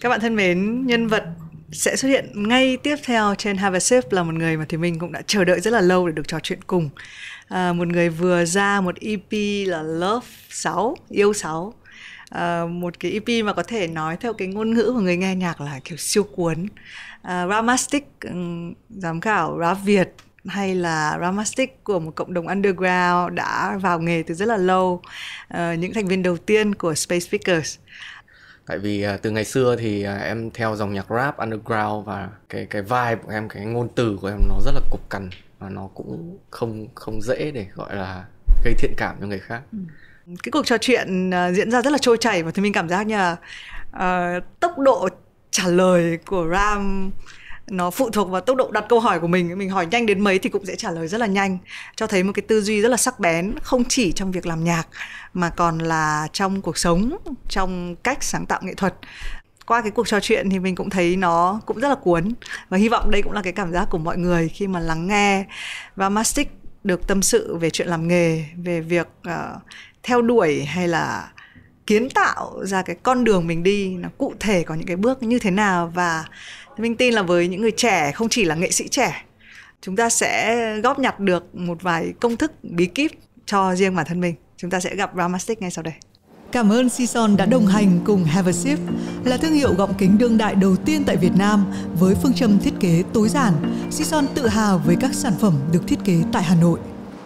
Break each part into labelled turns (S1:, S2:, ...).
S1: Các bạn thân mến, nhân vật sẽ xuất hiện ngay tiếp theo trên Have a Sip là một người mà thì mình cũng đã chờ đợi rất là lâu để được trò chuyện cùng. Một người vừa ra một EP là Love 6, Yêu 6. Một cái EP mà có thể nói theo cái ngôn ngữ của người nghe nhạc là kiểu siêu cuốn. Ramastic, giám khảo rap Việt hay là Ramastic của một cộng đồng underground đã vào nghề từ rất là lâu. Những thành viên đầu tiên của Space Speakers.
S2: Tại vì từ ngày xưa thì em theo dòng nhạc rap underground và cái vibe của em, cái ngôn từ của em nó rất là cục cằn và nó cũng không dễ để gọi là gây thiện cảm cho người khác.
S1: Cái cuộc trò chuyện diễn ra rất là trôi chảy và thì mình cảm giác như là tốc độ trả lời của Ram nó phụ thuộc vào tốc độ đặt câu hỏi của mình. Mình hỏi nhanh đến mấy thì cũng sẽ trả lời rất là nhanh, cho thấy một cái tư duy rất là sắc bén, không chỉ trong việc làm nhạc mà còn là trong cuộc sống, trong cách sáng tạo nghệ thuật. Qua cái cuộc trò chuyện thì mình cũng thấy nó cũng rất là cuốn. Và hy vọng đây cũng là cái cảm giác của mọi người khi mà lắng nghe Ramastic được tâm sự về chuyện làm nghề, về việc theo đuổi hay là kiến tạo ra cái con đường mình đi, nó cụ thể có những cái bước như thế nào. Và mình tin là với những người trẻ, không chỉ là nghệ sĩ trẻ, chúng ta sẽ góp nhặt được một vài công thức bí kíp cho riêng bản thân mình. Chúng ta sẽ gặp Ramastic ngay sau đây. Cảm ơn Sison đã đồng hành cùng Have a Sip, là thương hiệu gọng kính đương đại đầu tiên tại Việt Nam với phương châm thiết kế tối giản. Sison tự hào với các sản phẩm được thiết kế tại Hà Nội.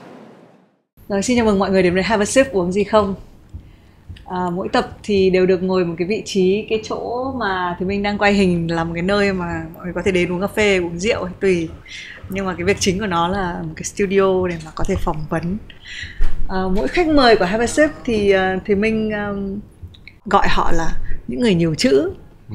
S1: Rồi, xin chào mừng mọi người đến với Have a Sip uống gì không. Mỗi tập thì đều được ngồi một cái vị trí, cái chỗ mà thì mình đang quay hình là một cái nơi mà mọi người có thể đến uống cà phê, uống rượu hay tùy. Nhưng mà cái việc chính của nó là một cái studio để mà có thể phỏng vấn. Mỗi khách mời của Have a Sip thì mình gọi họ là những người nhiều chữ,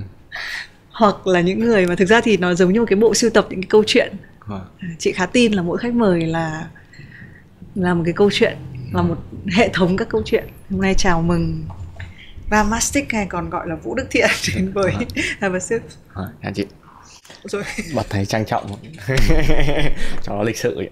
S1: hoặc là những người mà thực ra thì nó giống như một cái bộ sưu tập những cái câu chuyện. Chị khá tin là mỗi khách mời là một cái câu chuyện, là một hệ thống các câu chuyện. Hôm nay chào mừng Ramastic, hay còn gọi là Vũ Đức Thiện, đến với Have a Sip.
S2: Chào chị.
S1: Rồi.
S2: Bật thấy trang trọng cho nó lịch sự.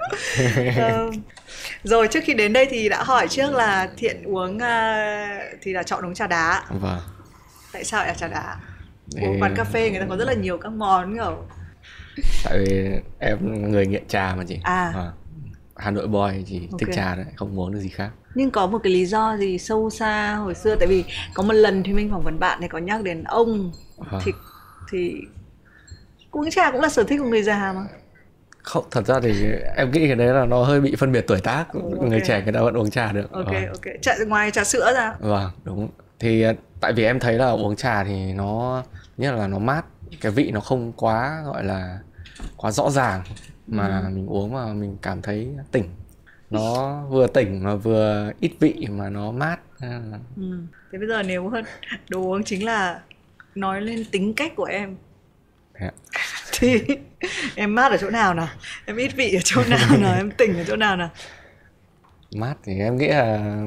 S1: Rồi, trước khi đến đây thì đã hỏi trước là Thiện uống thì là chọn uống trà đá.
S2: Vâng.
S1: Tại sao lại là trà đá? Uống quán cà phê người ta có rất là nhiều các món kiểu.
S2: Tại vì em người nghiện trà mà chị. Hà Nội boy chỉ thích trà đấy, không uống được gì khác.
S1: Nhưng có một cái lý do gì sâu xa hồi xưa? Tại vì có một lần thì mình phỏng vấn bạn thì có nhắc đến ông thì uống trà cũng là sở thích của người già mà.
S2: Không, thật ra thì em nghĩ cái đấy là nó hơi bị phân biệt tuổi tác. Người trẻ người ta vẫn uống trà được.
S1: Ok. Ngoài trà sữa ra.
S2: Vâng, đúng. Thì tại vì em thấy là uống trà thì nó nhất là nó mát, cái vị nó không quá gọi là quá rõ ràng, mà mình uống mà mình cảm thấy tỉnh. Nó vừa tỉnh mà vừa ít vị mà nó mát.
S1: Thế bây giờ nếu đồ uống chính là nói lên tính cách của em thì em mát ở chỗ nào nào? Em ít vị ở chỗ nào nào? Em tỉnh ở chỗ nào nào?
S2: Mát thì em nghĩ là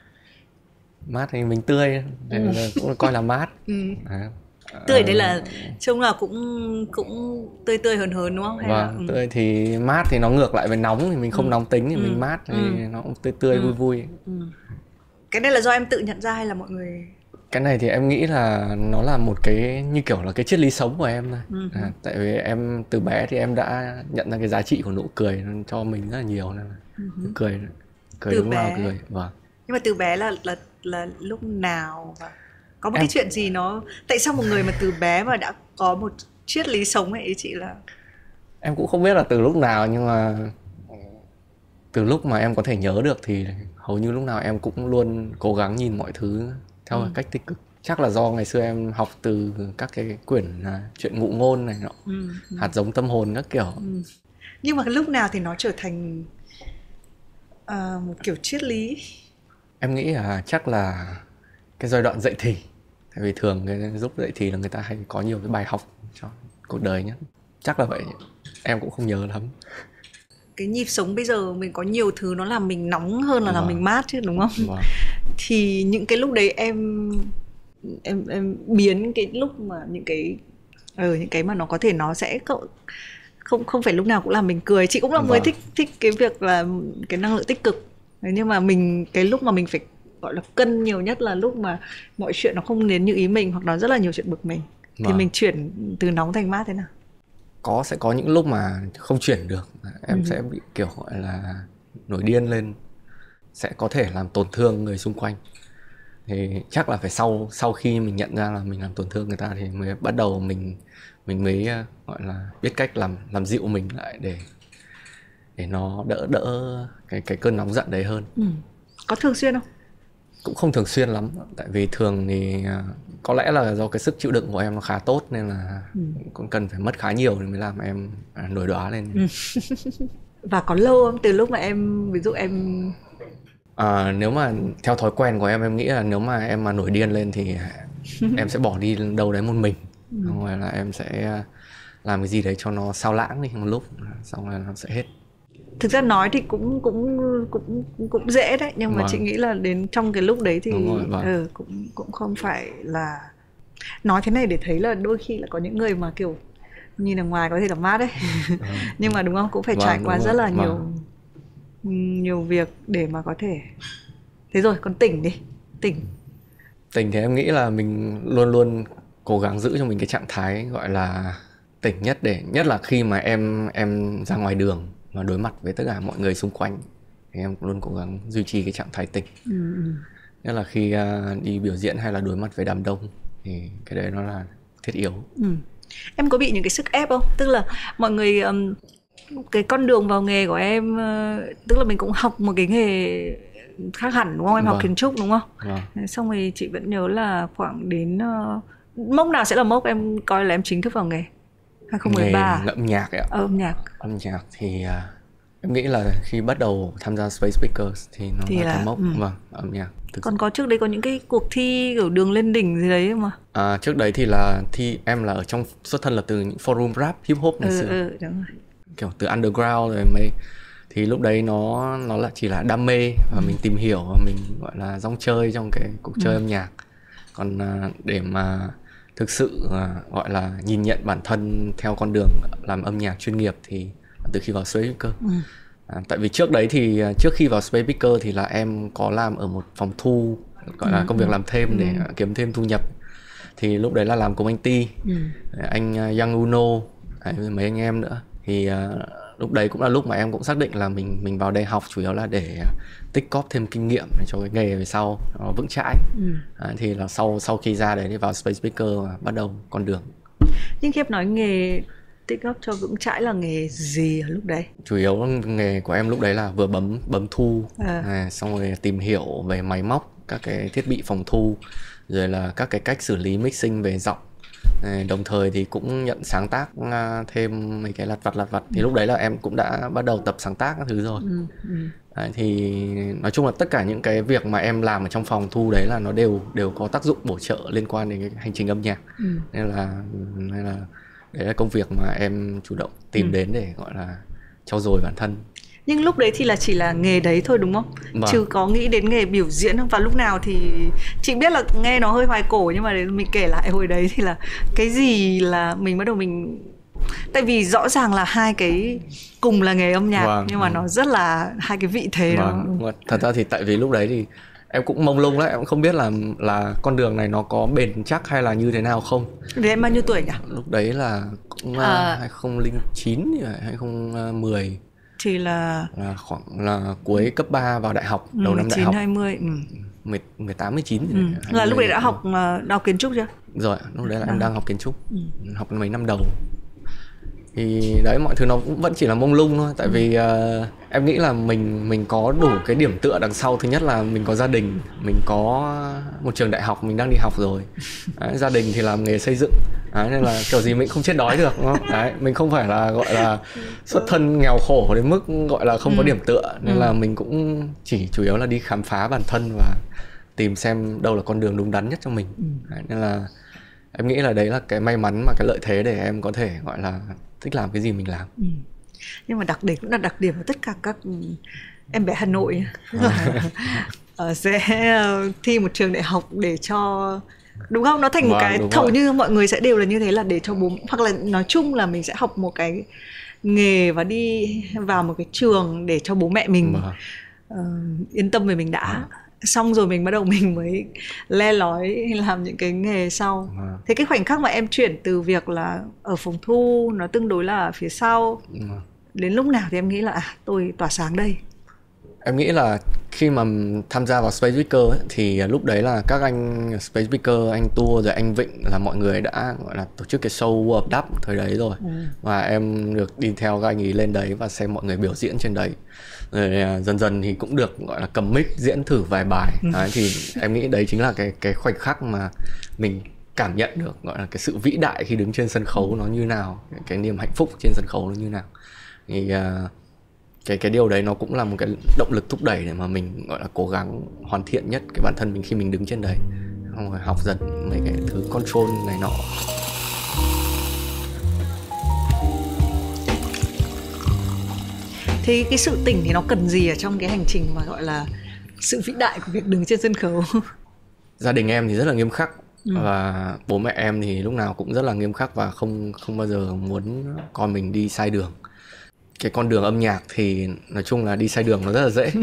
S2: mát thì mình tươi, cũng coi là mát.
S1: Tươi đấy là trông nào cũng tươi hớn đúng không? Hay
S2: vâng, tươi thì mát thì nó ngược lại với nóng, thì mình không nóng tính thì mình mát thì nó cũng tươi vui.
S1: Cái này là do em tự nhận ra hay là mọi người?
S2: Cái này thì em nghĩ là nó là một cái như kiểu là cái triết lý sống của em thôi. Tại vì em từ bé thì em đã nhận ra cái giá trị của nụ cười cho mình rất là nhiều, nên là cười lúc nào cười. Vâng.
S1: Nhưng mà từ bé là lúc nào và có một cái chuyện gì nó, tại sao một người mà từ bé mà đã có một triết lý sống ấy, ý chị là
S2: em cũng không biết là từ lúc nào, nhưng mà từ lúc mà em có thể nhớ được thì hầu như lúc nào em cũng luôn cố gắng nhìn mọi thứ theo một cách tích cực. Chắc là do ngày xưa em học từ các cái quyển chuyện ngụ ngôn này nọ, hạt giống tâm hồn các kiểu.
S1: Nhưng mà cái lúc nào thì nó trở thành một kiểu triết lý?
S2: Em nghĩ là chắc là cái giai đoạn dậy thì. Tại vì thường cái lúc dậy thì là người ta hay có nhiều cái bài học cho cuộc đời nhất. Chắc là vậy. Em cũng không nhớ lắm.
S1: Cái nhịp sống bây giờ mình có nhiều thứ nó làm mình nóng hơn là làm mình mát chứ, đúng không? Thì những cái lúc đấy em biến cái lúc mà những cái mà nó có thể nó sẽ không phải lúc nào cũng làm mình cười. Chị cũng là người thích cái việc là cái năng lượng tích cực. Nhưng mà cái lúc mà mình phải gọi là cân nhiều nhất là lúc mà mọi chuyện nó không đến như ý mình, hoặc nó rất là nhiều chuyện bực mình, thì mình chuyển từ nóng thành mát thế nào?
S2: Sẽ có những lúc mà không chuyển được, em sẽ bị kiểu gọi là nổi điên lên, sẽ có thể làm tổn thương người xung quanh. Thì chắc là phải sau khi mình nhận ra là mình làm tổn thương người ta thì mới bắt đầu mình mới gọi là biết cách làm dịu mình lại để nó đỡ cái cơn nóng giận đấy hơn.
S1: Có thường xuyên không?
S2: Cũng không thường xuyên lắm, tại vì thường thì có lẽ là do cái sức chịu đựng của em nó khá tốt, nên là cũng cần phải mất khá nhiều thì mới làm em nổi đoá lên.
S1: Và có lâu không? Từ lúc mà em, ví dụ em...
S2: Nếu mà theo thói quen của em nghĩ là nếu mà em mà nổi điên lên thì em sẽ bỏ đi đâu đấy một mình, rồi là em sẽ làm cái gì đấy cho nó sao lãng đi một lúc, xong là nó sẽ hết.
S1: Thực ra nói thì cũng dễ đấy, nhưng mà chị nghĩ là đến trong cái lúc đấy thì cũng không phải là nói thế này để thấy là đôi khi là có những người mà kiểu nhìn ở ngoài có thể là mát đấy, nhưng mà đúng không, cũng phải trải qua rất là nhiều việc để mà có thể. Thế rồi còn tỉnh thì
S2: em nghĩ là mình luôn luôn cố gắng giữ cho mình cái trạng thái gọi là tỉnh nhất, nhất là khi mà em ra ngoài đường và đối mặt với tất cả mọi người xung quanh thì em luôn cố gắng duy trì cái trạng thái tỉnh. Nhất là khi đi biểu diễn hay là đối mặt với đám đông thì cái đấy nó là thiết yếu.
S1: Em có bị những cái sức ép không? Tức là mọi người cái con đường vào nghề của em, tức là mình cũng học một cái nghề khác hẳn đúng không? Em học kiến trúc đúng không? Xong rồi chị vẫn nhớ là khoảng đến mốc nào sẽ là mốc em coi là em chính thức vào nghề? 2013.
S2: Nghề âm nhạc ấy ạ. Âm nhạc thì em nghĩ là khi bắt đầu tham gia Space Speakers thì nó là cái mốc. Âm nhạc.
S1: Còn có trước đấy có những cái cuộc thi kiểu đường lên đỉnh gì đấy mà.
S2: Trước đấy thì là em là ở trong, xuất thân là từ những forum rap hip hop ngày xưa.
S1: Đúng rồi.
S2: Kiểu từ underground rồi mấy, thì lúc đấy nó là chỉ là đam mê và mình tìm hiểu và mình gọi là rong chơi trong cái cuộc chơi âm nhạc. Còn để mà thực sự gọi là nhìn nhận bản thân theo con đường làm âm nhạc chuyên nghiệp thì từ khi vào Space Speaker. Tại vì trước đấy thì trước khi vào Space Speaker thì là em có làm ở một phòng thu, gọi là công việc làm thêm để kiếm thêm thu nhập. Thì lúc đấy là làm cùng anh Ti, anh Young Uno, mấy anh em nữa. Thì lúc đấy cũng là lúc mà em cũng xác định là mình vào đây học chủ yếu là để tích cóp thêm kinh nghiệm để cho cái nghề về sau nó vững chãi. Thì là sau khi ra đấy thì vào Space Speaker bắt đầu con đường.
S1: Nhưng khi em nói nghề tích góp cho vững chãi là nghề gì ở lúc đấy?
S2: Chủ yếu nghề của em lúc đấy là vừa bấm thu, xong rồi tìm hiểu về máy móc, các cái thiết bị phòng thu, rồi là các cái cách xử lý mixing về giọng. Đồng thời thì cũng nhận sáng tác thêm mấy cái lặt vặt. Thì lúc đấy là em cũng đã bắt đầu tập sáng tác các thứ rồi. Đấy, thì nói chung là tất cả những cái việc mà em làm ở trong phòng thu đấy là nó đều có tác dụng bổ trợ liên quan đến cái hành trình âm nhạc. Nên là đấy là công việc mà em chủ động tìm đến để gọi là trau dồi bản thân.
S1: Nhưng lúc đấy thì là chỉ là nghề đấy thôi đúng không? Chứ có nghĩ đến nghề biểu diễn không? Và lúc nào thì chị biết là nghe nó hơi hoài cổ, nhưng mà để mình kể lại hồi đấy thì là cái gì là mình bắt đầu mình... Tại vì rõ ràng là hai cái cùng là nghề âm nhạc, nhưng mà nó rất là hai cái vị thế đó.
S2: Thật ra thì tại vì lúc đấy thì em cũng mông lung đấy, em cũng không biết là con đường này nó có bền chắc hay là như thế nào không.
S1: Thế em bao nhiêu tuổi nhỉ?
S2: Lúc đấy là cũng 2009 2010.
S1: Thì là
S2: khoảng là cuối cấp 3 vào đại học, đầu năm đại học.
S1: 20
S2: 18 19.
S1: Là lúc đấy đã học kiến trúc chưa?
S2: Rồi, lúc đấy là em đang học kiến trúc. Học mấy năm đầu. Thì đấy, mọi thứ nó cũng vẫn chỉ là mông lung thôi. Tại vì em nghĩ là mình có đủ cái điểm tựa đằng sau. Thứ nhất là mình có gia đình, mình có một trường đại học mình đang đi học rồi. Đấy, gia đình thì làm nghề xây dựng. Đấy, nên là kiểu gì mình không chết đói được đúng không? Đấy, mình không phải là gọi là xuất thân nghèo khổ đến mức gọi là không có điểm tựa. Nên là mình cũng chỉ chủ yếu là đi khám phá bản thân và tìm xem đâu là con đường đúng đắn nhất cho mình. Đấy, nên là em nghĩ là đấy là cái may mắn và cái lợi thế để em có thể gọi là thích làm cái gì mình làm.
S1: Nhưng mà đấy cũng là đặc điểm của tất cả các em bé Hà Nội sẽ thi một trường đại học để cho, đúng không? Nó thành một cái hầu như mọi người sẽ đều là như thế, là để cho bố, hoặc là nói chung là mình sẽ học một cái nghề và đi vào một cái trường để cho bố mẹ mình yên tâm về mình đã. Xong rồi mình bắt đầu mình mới le lói làm những cái nghề sau. Thế cái khoảnh khắc mà em chuyển từ việc là ở phòng thu nó tương đối là phía sau, đến lúc nào thì em nghĩ là tôi tỏa sáng đây?
S2: Em nghĩ là khi mà tham gia vào Space Speaker ấy, thì lúc đấy là các anh Space Speaker, anh Tour rồi anh Vịnh là mọi người đã gọi là tổ chức cái show World Cup thời đấy rồi. Và em được đi theo các anh ấy lên đấy và xem mọi người biểu diễn trên đấy. Rồi dần dần thì cũng được gọi là cầm mic diễn thử vài bài. Đấy, thì em nghĩ đấy chính là cái khoảnh khắc mà mình cảm nhận được gọi là cái sự vĩ đại khi đứng trên sân khấu nó như nào, cái niềm hạnh phúc trên sân khấu nó như nào. Thì cái điều đấy nó cũng là một cái động lực thúc đẩy để mà mình gọi là cố gắng hoàn thiện nhất cái bản thân mình khi mình đứng trên đấy, xong rồi học dần mấy cái thứ control này nọ.
S1: Thế cái sự tỉnh thì nó cần gì ở trong cái hành trình mà gọi là sự vĩ đại của việc đứng trên sân khấu?
S2: Gia đình em thì rất là nghiêm khắc, và bố mẹ em thì lúc nào cũng rất là nghiêm khắc và không bao giờ muốn con mình đi sai đường. Cái con đường âm nhạc thì nói chung là đi sai đường nó rất là dễ.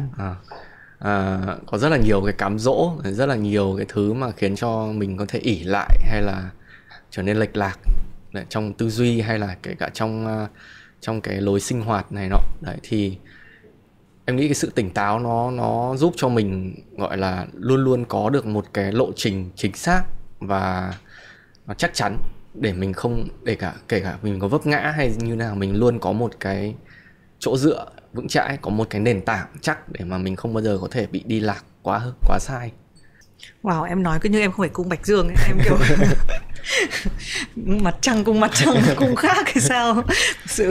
S2: Có rất là nhiều cái cám dỗ, rất là nhiều cái thứ mà khiến cho mình có thể ỷ lại hay là trở nên lệch lạc trong tư duy hay là kể cả trong cái lối sinh hoạt này nọ. Đấy, thì em nghĩ cái sự tỉnh táo nó giúp cho mình gọi là luôn luôn có được một cái lộ trình chính xác và nó chắc chắn, để mình không, kể cả mình có vấp ngã hay như nào, mình luôn có một cái chỗ dựa vững chãi, có một cái nền tảng chắc để mà mình không bao giờ có thể bị đi lạc quá sai.
S1: Wow, em nói cứ như em không phải cung Bạch Dương ấy, em kiểu mặt trăng cung khác hay sao? Sự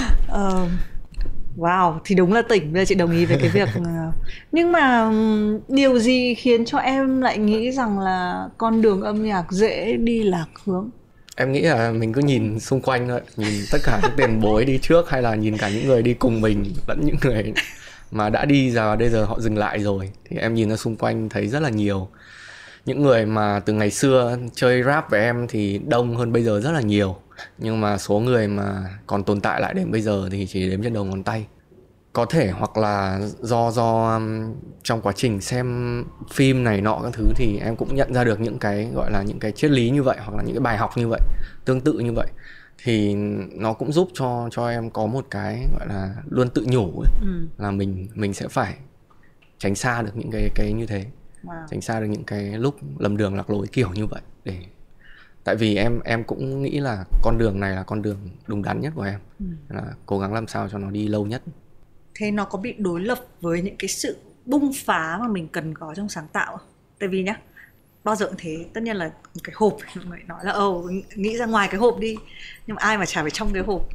S1: wow, thì đúng là tỉnh. Bây giờ chị đồng ý với cái việc nhưng mà điều gì khiến cho em lại nghĩ rằng là con đường âm nhạc dễ đi lạc hướng?
S2: Em nghĩ là mình cứ nhìn xung quanh thôi, nhìn tất cả những tiền bối đi trước, hay là nhìn cả những người đi cùng mình, lẫn những người mà đã đi ra bây giờ họ dừng lại rồi. Thì em nhìn ra xung quanh thấy rất là nhiều. Những người mà từ ngày xưa chơi rap với em thì đông hơn bây giờ rất là nhiều. Nhưng mà số người mà còn tồn tại lại đến bây giờ thì chỉ đếm trên đầu ngón tay. Có thể hoặc là do trong quá trình xem phim này nọ các thứ thì em cũng nhận ra được những cái gọi là những cái triết lý như vậy, hoặc là những cái bài học như vậy, tương tự như vậy. Thì nó cũng giúp cho em có một cái gọi là luôn tự nhủ ấy, là mình sẽ phải tránh xa được những cái như thế. Tránh xa được những cái lúc lầm đường lạc lối kiểu như vậy. Tại vì em cũng nghĩ là con đường này là con đường đúng đắn nhất của em, là cố gắng làm sao cho nó đi lâu nhất.
S1: Thế nó có bị đối lập với những cái sự bung phá mà mình cần có trong sáng tạo? Tại vì nhá, bao giờ cũng thế, tất nhiên là một cái hộp, mày nói là nghĩ ra ngoài cái hộp đi, nhưng mà ai mà chả phải trong cái hộp.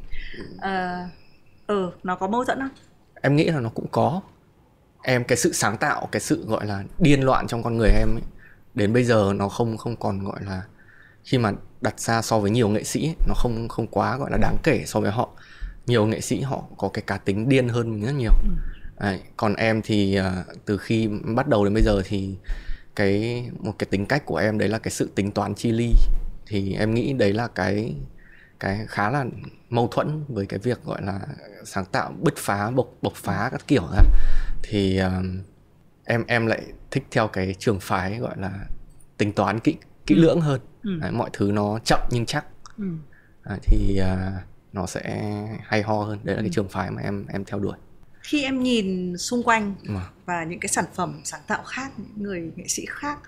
S1: Nó có mâu thuẫn không?
S2: Em nghĩ là nó cũng có. Cái sự sáng tạo, cái sự gọi là điên loạn trong con người em ấy, đến bây giờ nó không còn gọi là, khi mà đặt ra so với nhiều nghệ sĩ ấy, nó không quá gọi là đáng kể so với họ. Nhiều nghệ sĩ họ có cái cá tính điên hơn mình rất nhiều. Đấy, còn em thì từ khi bắt đầu đến bây giờ thì một cái tính cách của em đấy là cái sự tính toán chi ly. Thì em nghĩ đấy là cái khá là mâu thuẫn với cái việc gọi là sáng tạo, bứt phá, bộc phá các kiểu ra. Thì em lại thích theo cái trường phái gọi là tính toán kỹ lưỡng hơn. Đấy, mọi thứ nó chậm nhưng chắc. Thì nó sẽ hay ho hơn. Đấy là cái trường phái mà em theo đuổi.
S1: Khi em nhìn xung quanh và những cái sản phẩm sáng tạo khác, những người nghệ sĩ khác,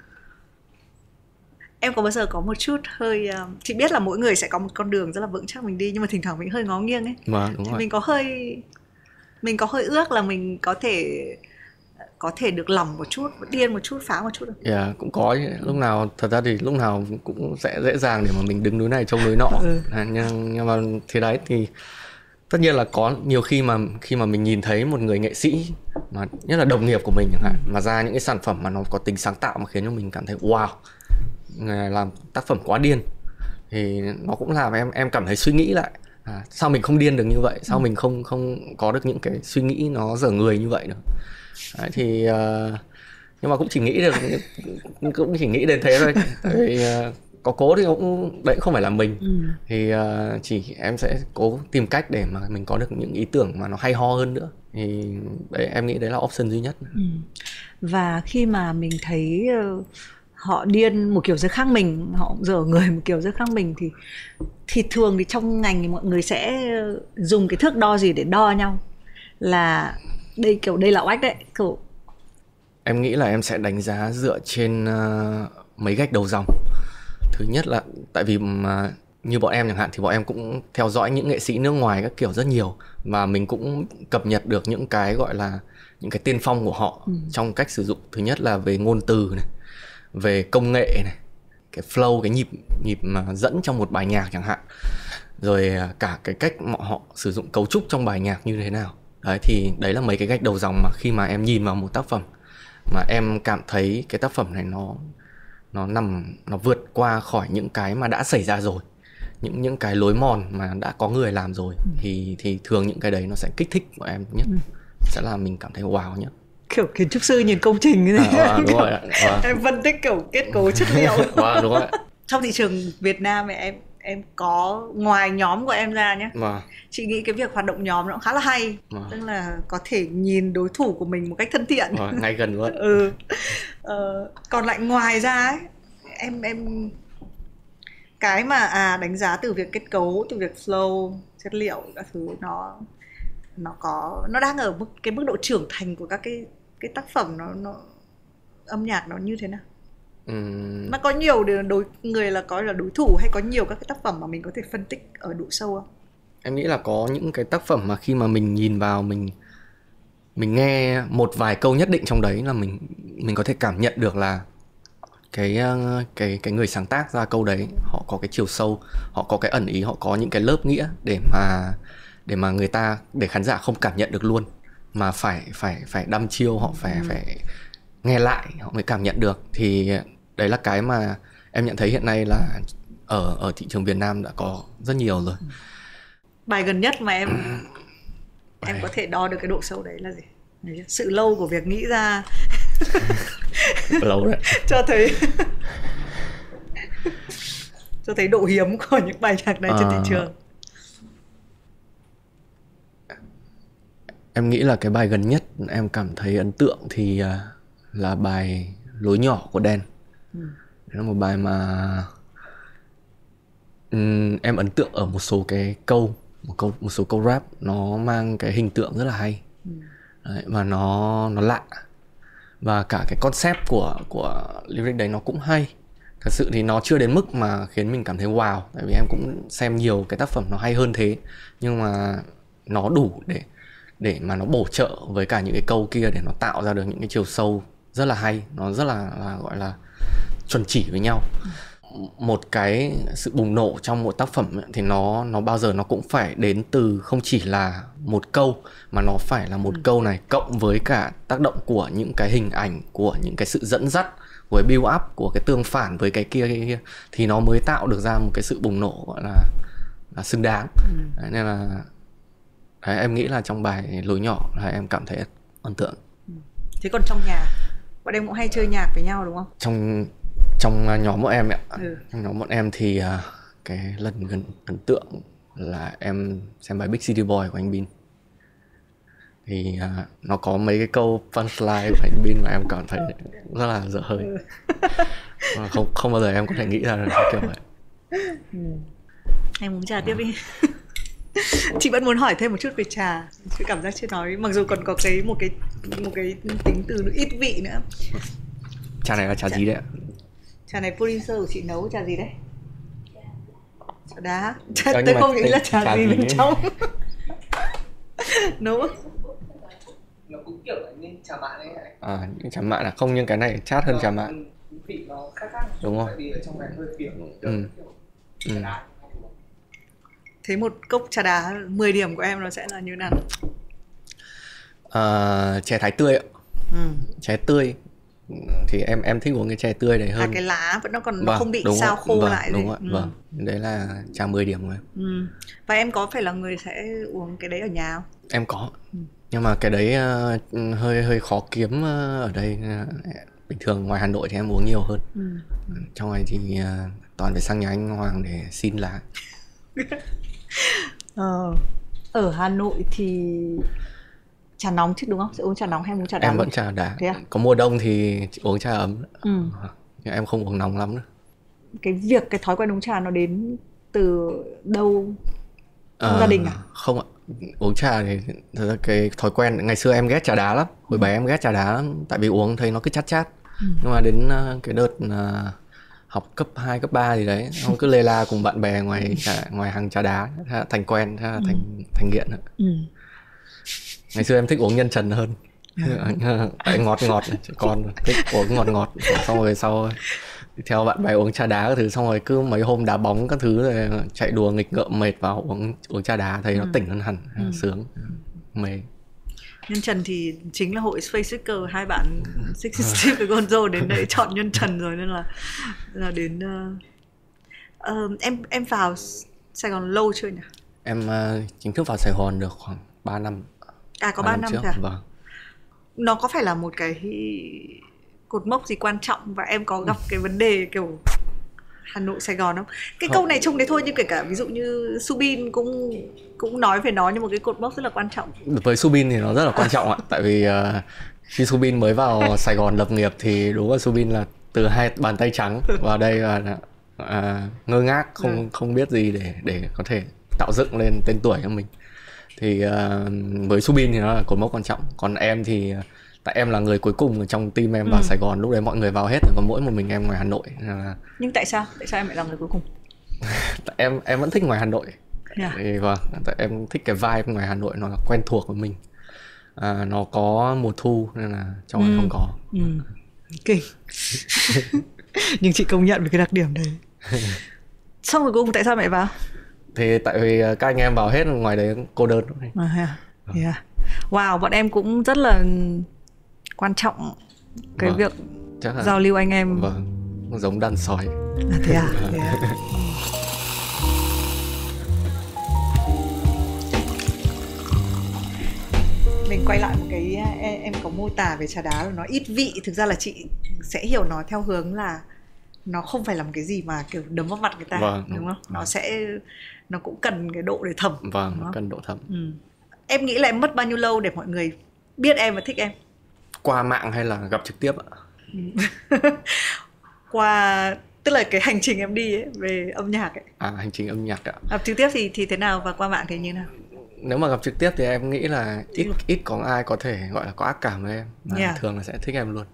S1: em có bao giờ có một chút hơi, chị biết là mỗi người sẽ có một con đường rất là vững chắc mình đi, nhưng mà thỉnh thoảng mình hơi ngó nghiêng ấy.
S2: Đúng rồi.
S1: Mình có hơi ước là mình có thể được lòng một chút, điên một chút, phá một chút được.
S2: Cũng có. Lúc nào, thật ra thì lúc nào cũng sẽ dễ dàng để mà mình đứng núi này trông núi nọ. Nhưng mà thế đấy thì tất nhiên là có nhiều khi mà mình nhìn thấy một người nghệ sĩ, mà nhất là đồng nghiệp của mình chẳng hạn, mà ra những cái sản phẩm mà nó có tính sáng tạo mà khiến cho mình cảm thấy wow, người này làm tác phẩm quá điên, thì nó cũng làm em cảm thấy suy nghĩ lại, sao mình không điên được như vậy, sao mình không có được những cái suy nghĩ nó dở người như vậy được. Đấy, thì nhưng mà cũng chỉ nghĩ đến thế thôi. Tại vì có cố thì cũng đấy không phải là mình. Thì chỉ em sẽ cố tìm cách để mà mình có được những ý tưởng mà nó hay ho hơn nữa. Thì đấy, em nghĩ đấy là option duy nhất.
S1: Và khi mà mình thấy họ điên một kiểu rất khác mình, họ dở người một kiểu rất khác mình, thì thường thì trong ngành thì mọi người sẽ dùng cái thước đo gì để đo nhau? Là đây là oách đấy, kiểu
S2: Em nghĩ là em sẽ đánh giá dựa trên mấy gạch đầu dòng. Thứ nhất là tại vì mà như bọn em chẳng hạn thì bọn em cũng theo dõi những nghệ sĩ nước ngoài các kiểu rất nhiều, và mình cũng cập nhật được những cái gọi là những cái tiên phong của họ trong cách sử dụng. Thứ nhất là về ngôn từ này, về công nghệ này, cái flow, cái nhịp mà dẫn trong một bài nhạc chẳng hạn, rồi cả cái cách mà họ sử dụng cấu trúc trong bài nhạc như thế nào. Đấy, thì đấy là mấy cái gạch đầu dòng mà khi mà em nhìn vào một tác phẩm mà em cảm thấy cái tác phẩm này nó vượt qua khỏi những cái mà đã xảy ra rồi, những cái lối mòn mà đã có người làm rồi, thì thường những cái đấy nó sẽ kích thích của em nhất, sẽ là mình cảm thấy wow nhất.
S1: Kiểu kiến trúc sư nhìn công trình như thế.
S2: Đúng rồi.
S1: Em phân tích kiểu kết cấu chất liệu.
S2: Đúng rồi.
S1: Trong thị trường Việt Nam này em có, ngoài nhóm của em ra nhé, chị nghĩ cái việc hoạt động nhóm nó cũng khá là hay. Tức là có thể nhìn đối thủ của mình một cách thân thiện,
S2: ngay gần luôn.
S1: Còn lại ngoài ra ấy, em cái mà đánh giá từ việc kết cấu, từ việc flow, chất liệu các thứ, nó đang ở cái mức độ trưởng thành của các cái tác phẩm, nó âm nhạc nó như thế nào? Nó có nhiều người là coi là đối thủ, hay có nhiều các cái tác phẩm mà mình có thể phân tích ở độ sâu không?
S2: Em nghĩ là có những cái tác phẩm mà khi mà mình nhìn vào, mình nghe một vài câu nhất định trong đấy là mình có thể cảm nhận được là cái người sáng tác ra câu đấy họ có cái chiều sâu, họ có cái ẩn ý, họ có những cái lớp nghĩa để mà để khán giả không cảm nhận được luôn, mà phải đăm chiêu, họ phải nghe lại họ mới cảm nhận được. Thì đấy là cái mà em nhận thấy hiện nay là ở thị trường Việt Nam đã có rất nhiều rồi.
S1: Bài gần nhất mà em có thể đo được cái độ sâu đấy là gì? Sự lâu của việc nghĩ ra.
S2: Lâu đấy.
S1: cho thấy độ hiếm của những bài nhạc này trên thị trường.
S2: Em nghĩ là cái bài gần nhất em cảm thấy ấn tượng thì là bài Lối Nhỏ của Đen. Đấy là một bài mà em ấn tượng ở một số cái một số câu rap nó mang cái hình tượng rất là hay. Đấy, và nó lạ, và cả cái concept của lyric đấy nó cũng hay. Thật sự thì nó chưa đến mức mà khiến mình cảm thấy wow, tại vì em cũng xem nhiều cái tác phẩm nó hay hơn thế, nhưng mà nó đủ để mà nó bổ trợ với cả những cái câu kia để nó tạo ra được những cái chiều sâu rất là hay, nó rất là gọi là chuẩn chỉ với nhau. Một cái sự bùng nổ trong một tác phẩm thì nó bao giờ nó cũng phải đến từ không chỉ là một câu, mà nó phải là một câu này cộng với cả tác động của những cái hình ảnh, của những cái sự dẫn dắt, của build up, của cái tương phản với cái kia, thì nó mới tạo được ra một cái sự bùng nổ gọi là xứng đáng. Đấy, nên là em nghĩ là trong bài Lối Nhỏ là em cảm thấy ấn tượng.
S1: Thế còn trong nhà, bọn em cũng hay chơi nhạc với nhau đúng không?
S2: Trong nhóm bọn em ạ. Trong nhóm bọn em thì cái lần gần ấn tượng là em xem bài Big City Boy của anh Bin. Thì nó có mấy cái câu punchline của anh Bin mà em cảm thấy rất là dở hơi. Không bao giờ em có thể nghĩ ra được kiểu vậy.
S1: Em uống trà tiếp đi. Chị vẫn muốn hỏi thêm một chút về trà. Chị cảm giác chưa nói, mặc dù còn có một cái tính từ nó ít vị nữa.
S2: Trà này là trà gì đấy ạ?
S1: Trà này producer của chị nấu trà gì đấy? Trà đá. Tôi không nghĩ là trà gì bên trong. Nấu.
S3: Nó cũng kiểu là như trà mạn ấy.
S2: Những trà mạn không, nhưng cái này chát hơn trà mạn.
S3: Vị nó khác.
S2: Đúng rồi.
S3: Tại vì ở trong này hơi phiền.
S1: Thế một cốc trà đá 10 điểm của em nó sẽ là như nào?
S2: Chè Thái tươi ạ. Chè tươi thì em thích uống cái chè tươi này hơn.
S1: Cái lá vẫn nó còn nó không bị sao khô lại.
S2: Đúng rồi. Vâng. Đấy là trà 10 điểm của em.
S1: Và em có phải là người sẽ uống cái đấy ở nhà không?
S2: Em có. Nhưng mà cái đấy hơi khó kiếm ở đây. bình thường ngoài Hà Nội thì em uống nhiều hơn. Trong này thì toàn phải sang nhà anh Hoàng để xin lá.
S1: Ở Hà Nội thì trà nóng chứ đúng không? Sẽ uống trà nóng hay uống trà đá?
S2: Em vẫn trà đá.
S1: Thế à?
S2: Có mùa đông thì uống trà ấm. Nhưng em không uống nóng lắm nữa.
S1: Cái thói quen uống trà nó đến từ đâu? Trong gia đình à?
S2: Không ạ. Uống trà thì thật ra cái thói quen ngày xưa em ghét trà đá lắm. Hồi bé em ghét trà đá lắm, tại vì uống thấy nó cứ chát chát. Nhưng mà đến cái đợt học cấp 2, cấp 3 gì đấy, không cứ lê la cùng bạn bè ngoài hàng trà đá, thành quen, thành nghiện. Ngày xưa em thích uống nhân trần hơn. Tại ngọt trẻ con thích uống ngọt, xong rồi sau theo bạn bè uống trà đá các thứ, xong rồi cứ mấy hôm đá bóng các thứ rồi chạy đùa nghịch ngợm mệt vào uống trà đá thấy nó tỉnh hơn hẳn, sướng mê.
S1: Nhân trần thì chính là hội Space Seeker, hai bạn Sixty Steve với Gonzo đến đấy chọn nhân trần rồi, nên là đến em vào Sài Gòn lâu chưa nhỉ?
S2: Em chính thức vào Sài Gòn được khoảng 3 năm.
S1: Có 3 năm
S2: trước.
S1: thôi à?
S2: Vâng.
S1: Nó có phải là một cái cột mốc gì quan trọng, và em có gặp cái vấn đề kiểu Hà Nội Sài Gòn không? Cái câu này trông đấy thôi, nhưng kể cả ví dụ như Subin cũng nói về nó như một cái cột mốc rất là quan trọng.
S2: Với Subin thì nó rất là quan trọng ạ. Tại vì khi Subin mới vào Sài Gòn lập nghiệp thì đúng là Subin là từ hai bàn tay trắng vào đây là ngơ ngác, không biết gì để có thể tạo dựng lên tên tuổi cho mình. Thì với Subin thì nó là cột mốc quan trọng. Còn em thì tại em là người cuối cùng trong team em vào Sài Gòn, lúc đấy mọi người vào hết rồi, còn mỗi một mình em ngoài Hà Nội.
S1: Nhưng tại sao em lại là người cuối cùng?
S2: Tại em vẫn thích ngoài Hà Nội. Thì vâng, tại em thích cái vibe ngoài Hà Nội, nó là quen thuộc với mình. Nó có mùa thu nên là trong này không có.
S1: Kinh. Nhưng chị công nhận về cái đặc điểm đấy. Xong rồi cuối cùng tại sao mẹ vào?
S2: Thì tại vì các anh em vào hết, ngoài đấy cô đơn.
S1: Wow, bọn em cũng rất là quan trọng cái việc giao lưu anh em.
S2: Vâng, giống đàn sói.
S1: Thế à? Mình quay lại một cái, em có mô tả về trà đá là nó ít vị. Thực ra là chị sẽ hiểu nó theo hướng là nó không phải là một cái gì mà kiểu đấm vào mặt người ta, đúng không? Nó cũng cần cái độ để thẩm.
S2: Vâng, nó cần độ thẩm.
S1: Em nghĩ là em mất bao nhiêu lâu để mọi người biết em và thích em?
S2: Qua mạng hay là gặp trực tiếp ạ?
S1: Qua, tức là cái hành trình em đi ấy, về âm nhạc ấy.
S2: Hành trình âm nhạc ạ.
S1: Gặp trực tiếp thì thế nào, và qua mạng thì như nào?
S2: Nếu mà gặp trực tiếp thì em nghĩ là ít có ai có thể gọi là có ác cảm với em. Thường là sẽ thích em luôn.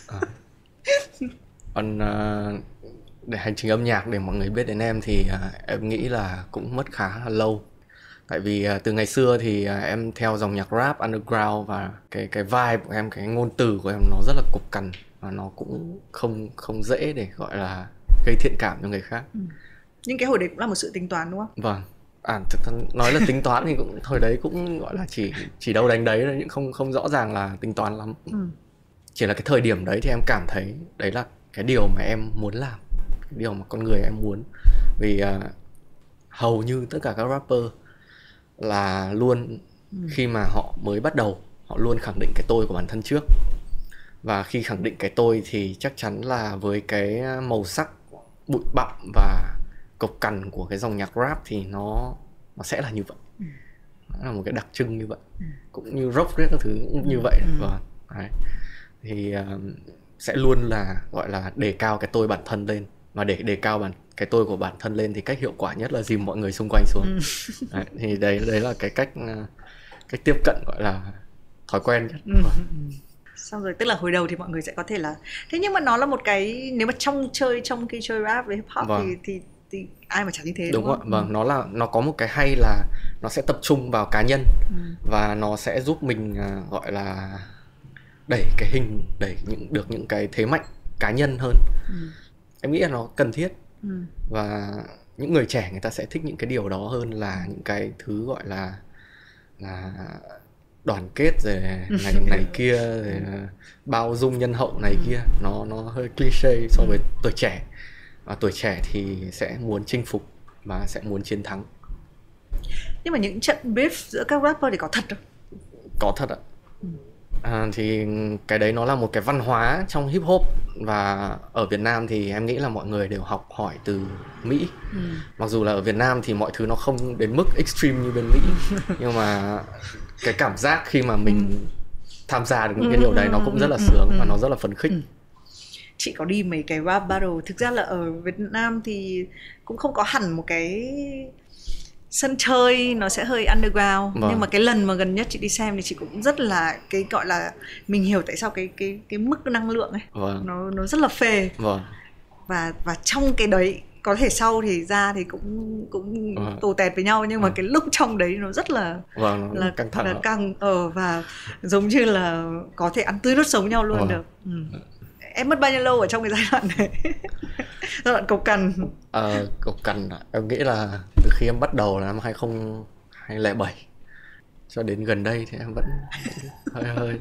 S2: Còn để hành trình âm nhạc để mọi người biết đến em thì em nghĩ là cũng mất khá là lâu. Tại vì từ ngày xưa thì em theo dòng nhạc rap underground, và cái vibe của em, cái ngôn từ của em nó rất là cục cằn, và nó cũng không dễ để gọi là gây thiện cảm cho người khác.
S1: Nhưng cái hồi đấy cũng là một sự tính toán đúng không?
S2: Vâng. Nói là tính toán thì cũng thời đấy cũng gọi là chỉ đâu đánh đấy thôi, nhưng không rõ ràng là tính toán lắm. Chỉ là cái thời điểm đấy thì em cảm thấy đấy là cái điều mà em muốn làm, cái điều mà con người em muốn. Vì hầu như tất cả các rapper là luôn khi mà họ mới bắt đầu, họ luôn khẳng định cái tôi của bản thân trước. Và khi khẳng định cái tôi thì chắc chắn là với cái màu sắc bụi bặm và cộc cằn của cái dòng nhạc rap thì nó sẽ là như vậy. Nó là một cái đặc trưng như vậy. Cũng như rock các thứ cũng như vậy. Vâng. Đấy. Thì sẽ luôn là gọi là đề cao cái tôi bản thân lên. Và để đề cao cái tôi của bản thân lên thì cách hiệu quả nhất là dìm mọi người xung quanh xuống. Đấy, thì đấy là cái cách tiếp cận gọi là thói quen nhất.
S1: Xong rồi tức là hồi đầu thì mọi người sẽ có thể là thế, nhưng mà nó là một cái, nếu mà trong khi chơi rap với hip hop thì ai mà chả như thế, đúng không?
S2: Vâng, nó có một cái hay là nó sẽ tập trung vào cá nhân. Và nó sẽ giúp mình gọi là đẩy được những cái thế mạnh cá nhân hơn. Em nghĩ là nó cần thiết. Và những người trẻ người ta sẽ thích những cái điều đó hơn là những cái thứ gọi là đoàn kết rồi này kia, rồi bao dung nhân hậu này kia. Nó hơi cliché so với tuổi trẻ. Và tuổi trẻ thì sẽ muốn chinh phục và sẽ muốn chiến thắng.
S1: Nhưng mà những trận beef giữa các rapper thì có thật không?
S2: Có thật ạ. Thì cái đấy nó là một cái văn hóa trong hip hop, và ở Việt Nam thì em nghĩ là mọi người đều học hỏi từ Mỹ. Mặc dù là ở Việt Nam thì mọi thứ nó không đến mức extreme như bên Mỹ, nhưng mà cái cảm giác khi mà mình tham gia được những cái điều đấy nó cũng rất là sướng và nó rất là phấn khích.
S1: Chị có đi mấy cái rap battle. Thực ra là ở Việt Nam thì cũng không có hẳn một cái sân chơi, nó sẽ hơi underground. Nhưng mà cái lần mà gần nhất chị đi xem thì chị cũng rất là cái gọi là mình hiểu tại sao cái mức năng lượng ấy nó rất là phê. Và trong cái đấy có thể sau thì ra thì cũng tù tẹt với nhau, nhưng mà cái lúc trong đấy nó rất là
S2: căng thẳng,
S1: là căng và giống như là có thể ăn tươi nuốt sống nhau luôn được. Em mất bao nhiêu lâu ở trong cái giai đoạn này? Giai đoạn cầu cằn.
S2: Cầu cằn em nghĩ là từ khi em bắt đầu là năm 2007 cho đến gần đây thì em vẫn hơi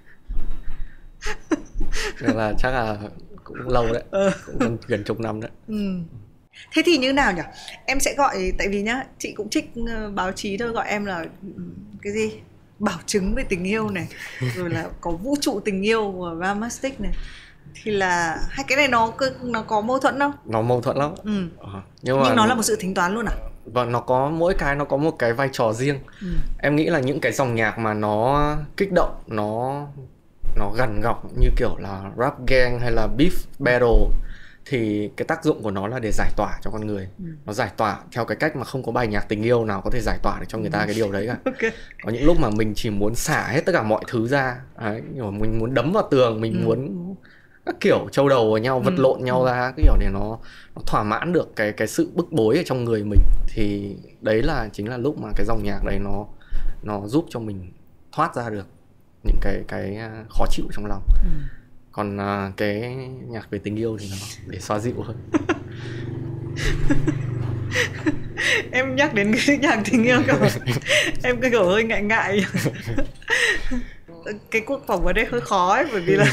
S2: nên là chắc là cũng lâu đấy, cũng gần chục năm đấy.
S1: Thế thì như nào nhỉ? Em sẽ gọi, tại vì nhá, chị cũng trích báo chí thôi, gọi em là cái gì? Bảo chứng về tình yêu này, rồi là có vũ trụ tình yêu của Ramastic này. Thì là hai cái này nó có mâu thuẫn không?
S2: Nó mâu thuẫn lắm.
S1: Nhưng nó là một sự tính toán luôn à?
S2: Và nó có mỗi cái nó có một cái vai trò riêng. Em nghĩ là những cái dòng nhạc mà nó kích động, nó gằn gọc như kiểu là rap gang hay là beef battle thì cái tác dụng của nó là để giải tỏa cho con người. Nó giải tỏa theo cái cách mà không có bài nhạc tình yêu nào có thể giải tỏa được cho người ta cái điều đấy cả. Có những lúc mà mình chỉ muốn xả hết tất cả mọi thứ ra. Đấy, mình muốn đấm vào tường, mình muốn các kiểu trâu đầu vào nhau, vật lộn nhau ra, cái kiểu để nó thỏa mãn được cái sự bức bối ở trong người mình. Thì đấy là chính là lúc mà cái dòng nhạc đấy nó giúp cho mình thoát ra được những cái khó chịu trong lòng. Còn cái nhạc về tình yêu thì nó để xoa dịu hơn.
S1: Em nhắc đến cái nhạc tình yêu em cứ kiểu hơi ngại ngại. Cái cuộc phỏng vấn đây hơi khó ấy, bởi vì là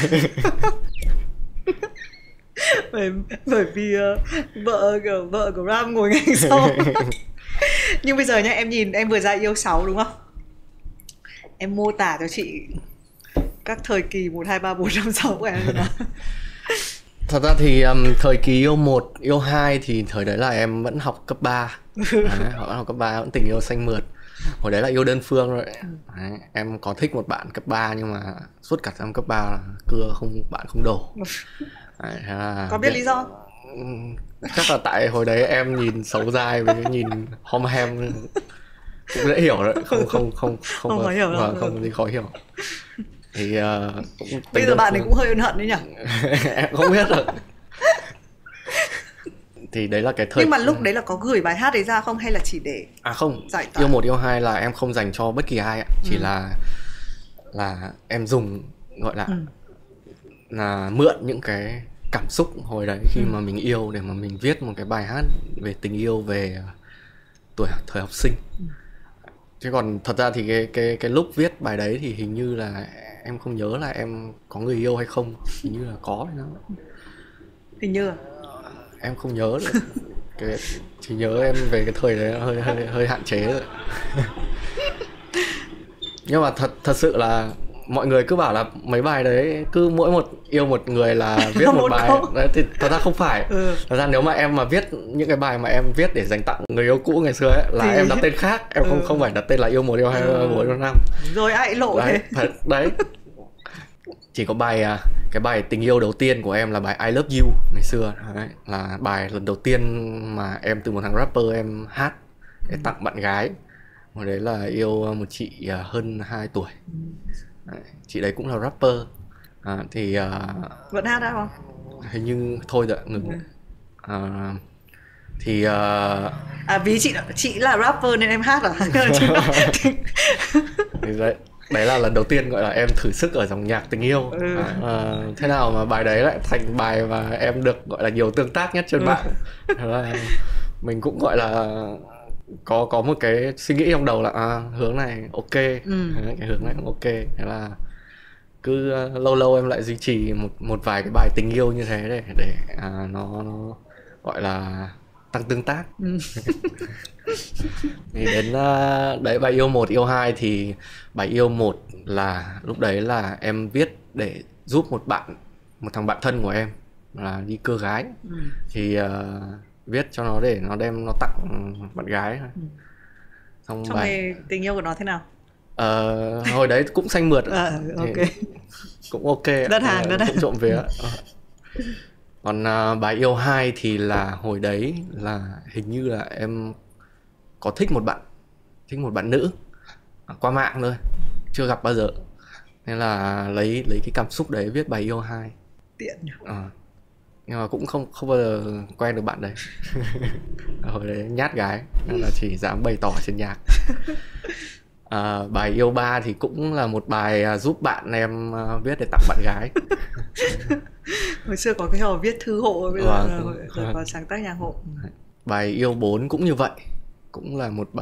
S1: bởi vì vợ của Ram ngồi ngay sau. Nhưng bây giờ nhá, em nhìn em vừa ra yêu 6 đúng không? Em mô tả cho chị các thời kỳ 1, 2, 3, 4, 5, 6 của em nào.
S2: Thật ra thì thời kỳ yêu 1, yêu 2 thì thời đấy là em vẫn học cấp 3. Học cấp 3 vẫn tình yêu xanh mượt. Hồi đấy là yêu đơn phương rồi. Đấy, em có thích một bạn cấp 3 nhưng mà suốt cả năm cấp 3 là cưa bạn không đổ. Đấy,
S1: có biết lý do?
S2: Chắc là tại hồi đấy em nhìn xấu dai với nhìn hom hem cũng dễ hiểu rồi, không
S1: khó hiểu đâu.
S2: Không gì khó hiểu. Thì
S1: bây giờ bạn ấy cũng hơi ân hận đấy nhỉ?
S2: Em không biết được. Thì đấy là cái thời.
S1: Nhưng mà lúc đấy là có gửi bài hát đấy ra không hay là chỉ để
S2: không,
S1: giải tỏa?
S2: Yêu 1, yêu 2 là em không dành cho bất kỳ ai ạ. Chỉ là em dùng gọi là mượn những cái cảm xúc hồi đấy khi mà mình yêu để mà mình viết một cái bài hát về tình yêu, về thời học sinh. Chứ còn thật ra thì cái lúc viết bài đấy thì hình như là em không nhớ là em có người yêu hay không, hình như là có hay nào.
S1: Hình như
S2: em không nhớ được. Chỉ nhớ em về cái thời đấy hơi hạn chế rồi. Nhưng mà thật sự là mọi người cứ bảo là mấy bài đấy cứ mỗi yêu một người là viết một bài đấy, thì thật ra không phải. Thật ra nếu mà em mà viết những cái bài mà em viết để dành tặng người yêu cũ ngày xưa ấy là em đặt tên khác, em không phải đặt tên là yêu 1, yêu 2, yêu 3, 4, yêu 5.
S1: Rồi ai lộ
S2: đấy, thế đấy. Chỉ có cái bài tình yêu đầu tiên của em là bài I Love You ngày xưa. Đấy, là bài lần đầu tiên mà em từ một thằng rapper em hát để tặng bạn gái. Hồi đấy là yêu một chị hơn 2 tuổi. Đấy, chị đấy cũng là rapper. Thì
S1: vẫn hát đã không?
S2: Hình như thôi rồi, ngừng. Thì
S1: vì chị là rapper nên em hát à?
S2: Thì đấy là lần đầu tiên gọi là em thử sức ở dòng nhạc tình yêu. Thế nào mà bài đấy lại thành bài mà em được gọi là nhiều tương tác nhất trên mạng. Mình cũng gọi là có một cái suy nghĩ trong đầu là hướng này ok, cái hướng này cũng ok. Thế là cứ lâu lâu em lại duy trì một vài cái bài tình yêu như thế để nó gọi là tăng tương tác. Thì đến đấy bài yêu 1, yêu 2 thì bài yêu 1 là lúc đấy là em viết để giúp một thằng bạn thân của em là đi cưa gái. Thì viết cho nó để nó đem nó tặng bạn gái. Xong
S1: rồi tình yêu của nó thế nào?
S2: Hồi đấy cũng xanh mượt.
S1: Ok.
S2: Cũng ok.
S1: Đơn hàng.
S2: Cũng trộm vía. Còn bài yêu 2 thì là hồi đấy là hình như là em có thích một bạn nữ qua mạng thôi, chưa gặp bao giờ, nên là lấy cái cảm xúc đấy viết bài yêu 2.
S1: Tiện nhỉ.
S2: Nhưng mà cũng không bao giờ quen được bạn đấy. Hồi đấy nhát gái nên là chỉ dám bày tỏ trên nhạc. Bài yêu 3 thì cũng là một bài giúp bạn em viết để tặng bạn gái.
S1: Hồi xưa có cái hồi viết thư hộ, bây giờ rồi có sáng tác nhạc hộ.
S2: Bài yêu 4 cũng như vậy, cũng là một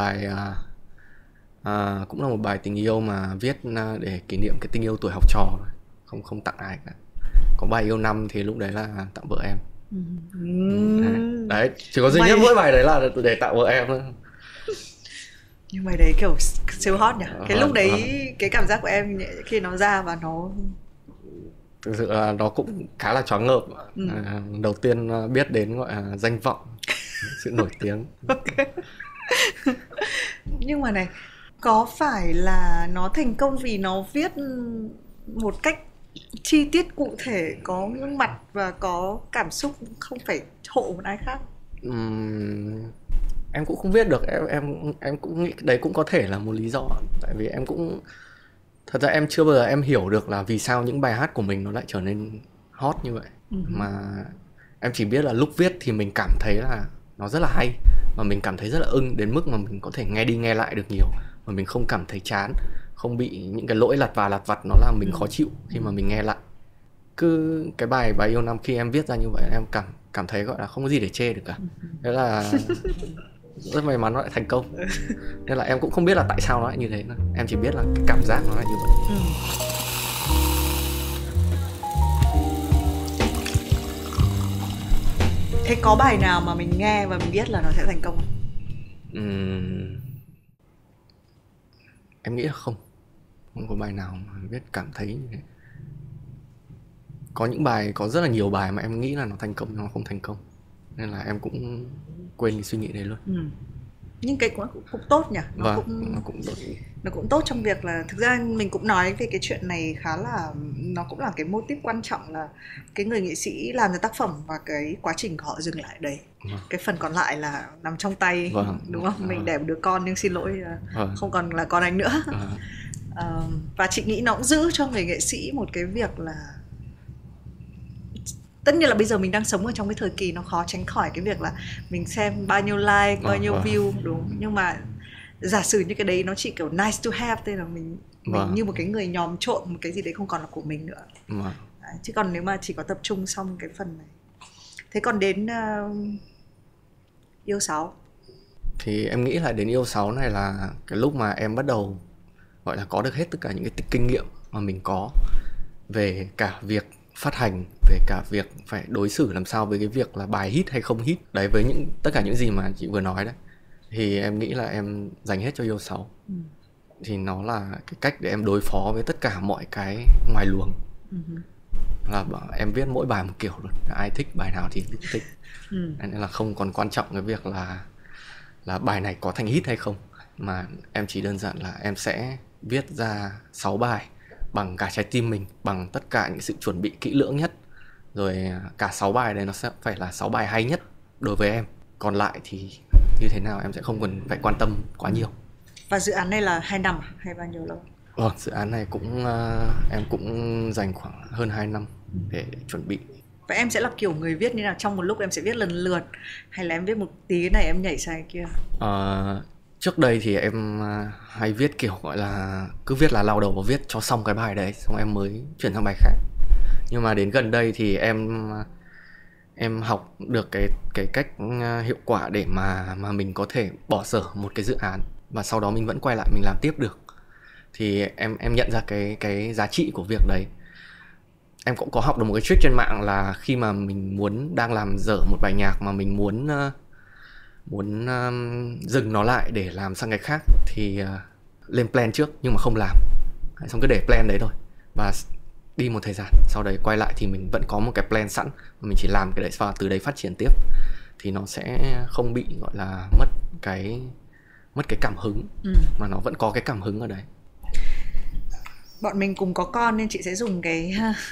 S2: bài tình yêu mà viết để kỷ niệm cái tình yêu tuổi học trò, không tặng ai cả. Có bài yêu 5 thì lúc đấy là tặng vợ em. Đấy, chỉ có duy nhất mỗi bài đấy là để tặng vợ em thôi.
S1: Nhưng bài đấy kiểu siêu hot nhỉ. Cái lúc đấy cái cảm giác của em khi nó ra và nó
S2: thực sự là nó cũng khá là choáng ngợp. Đầu tiên biết đến gọi là danh vọng, sự nổi tiếng.
S1: Okay. Nhưng mà này, có phải là nó thành công vì nó viết một cách chi tiết cụ thể, có gương mặt và có cảm xúc, không phải hộ một ai khác?
S2: Em cũng không biết được. Em cũng nghĩ đấy cũng có thể là một lý do. Tại vì thật ra em chưa bao giờ em hiểu được là vì sao những bài hát của mình nó lại trở nên hot như vậy. Mà em chỉ biết là lúc viết thì mình cảm thấy là nó rất là hay, và mình cảm thấy rất là ưng, đến mức mà mình có thể nghe đi nghe lại được nhiều, mà mình không cảm thấy chán, không bị những cái lỗi lặt vặt nó làm mình khó chịu khi mà mình nghe lại. Cứ cái bài yêu 5 khi em viết ra như vậy, em cảm thấy gọi là không có gì để chê được cả. Thế là rất may mắn nó lại thành công. Nên là em cũng không biết là tại sao nó lại như thế nữa. Em chỉ biết là cái cảm giác nó là như vậy.
S1: Thế có bài nào mà mình nghe và mình biết là nó sẽ thành công không?
S2: Em nghĩ là không có bài nào mà biết cảm thấy như thế. Có rất là nhiều bài mà em nghĩ là nó thành công nhưng nó không thành công, nên là em cũng quên đi suy nghĩ đấy luôn.
S1: Nhưng cái cũng tốt nhỉ. Nó cũng tốt trong việc là thực ra mình cũng nói về cái chuyện này khá là, nó cũng là cái mô típ quan trọng là cái người nghệ sĩ làm ra tác phẩm và cái quá trình của họ dừng lại đấy. Cái phần còn lại là nằm trong tay, đúng không? Mình đẻ một đứa con nhưng xin lỗi không còn là con anh nữa. Và chị nghĩ nó cũng giữ cho người nghệ sĩ một cái việc là, tất nhiên là bây giờ mình đang sống ở trong cái thời kỳ nó khó tránh khỏi cái việc là mình xem bao nhiêu like, bao nhiêu view, đúng. Nhưng mà giả sử như cái đấy nó chỉ kiểu nice to have, tức là mình như một cái người nhòm trộn một cái gì đấy không còn là của mình nữa. Đấy, chứ còn nếu mà chỉ có tập trung xong cái phần này. Thế còn đến yêu 6
S2: thì em nghĩ là đến yêu 6 này là cái lúc mà em bắt đầu gọi là có được hết tất cả những cái kinh nghiệm mà mình có về cả việc phát hành, về cả việc phải đối xử làm sao với cái việc là bài hit hay không hit đấy, với tất cả những gì mà chị vừa nói đấy, thì em nghĩ là em dành hết cho yêu 6. Thì nó là cái cách để em đối phó với tất cả mọi cái ngoài luồng. Là em viết mỗi bài một kiểu luôn, ai thích bài nào thì thích. Nên là không còn quan trọng cái việc là bài này có thành hit hay không, mà em chỉ đơn giản là em sẽ viết ra 6 bài bằng cả trái tim mình, bằng tất cả những sự chuẩn bị kỹ lưỡng nhất. Rồi cả 6 bài đấy nó sẽ phải là 6 bài hay nhất đối với em. Còn lại thì như thế nào em sẽ không cần phải quan tâm quá nhiều.
S1: Và dự án này là 2 năm hay bao nhiêu lâu?
S2: Dự án này em cũng dành khoảng hơn 2 năm để chuẩn bị.
S1: Và em sẽ là kiểu người viết như nào? Trong một lúc em sẽ viết lần lượt, hay là em viết một tí cái này em nhảy sang cái kia?
S2: Trước đây thì em hay viết kiểu gọi là cứ viết là lao đầu vào viết cho xong cái bài đấy, xong em mới chuyển sang bài khác. Nhưng mà đến gần đây thì em học được cái cách hiệu quả để mà mình có thể bỏ dở một cái dự án và sau đó mình vẫn quay lại mình làm tiếp được. Thì em nhận ra cái giá trị của việc đấy. Em cũng có học được một cái trick trên mạng là khi mà mình đang làm dở một bài nhạc mà mình muốn muốn dừng nó lại để làm sang cái khác thì lên plan trước nhưng mà không làm. Xong cứ để plan đấy thôi và đi một thời gian, sau đấy quay lại thì mình vẫn có một cái plan sẵn, mình chỉ làm cái đấy và từ đấy phát triển tiếp thì nó sẽ không bị gọi là mất cái cảm hứng, mà nó vẫn có cái cảm hứng ở đấy.
S1: Bọn mình cùng có con nên chị sẽ dùng cái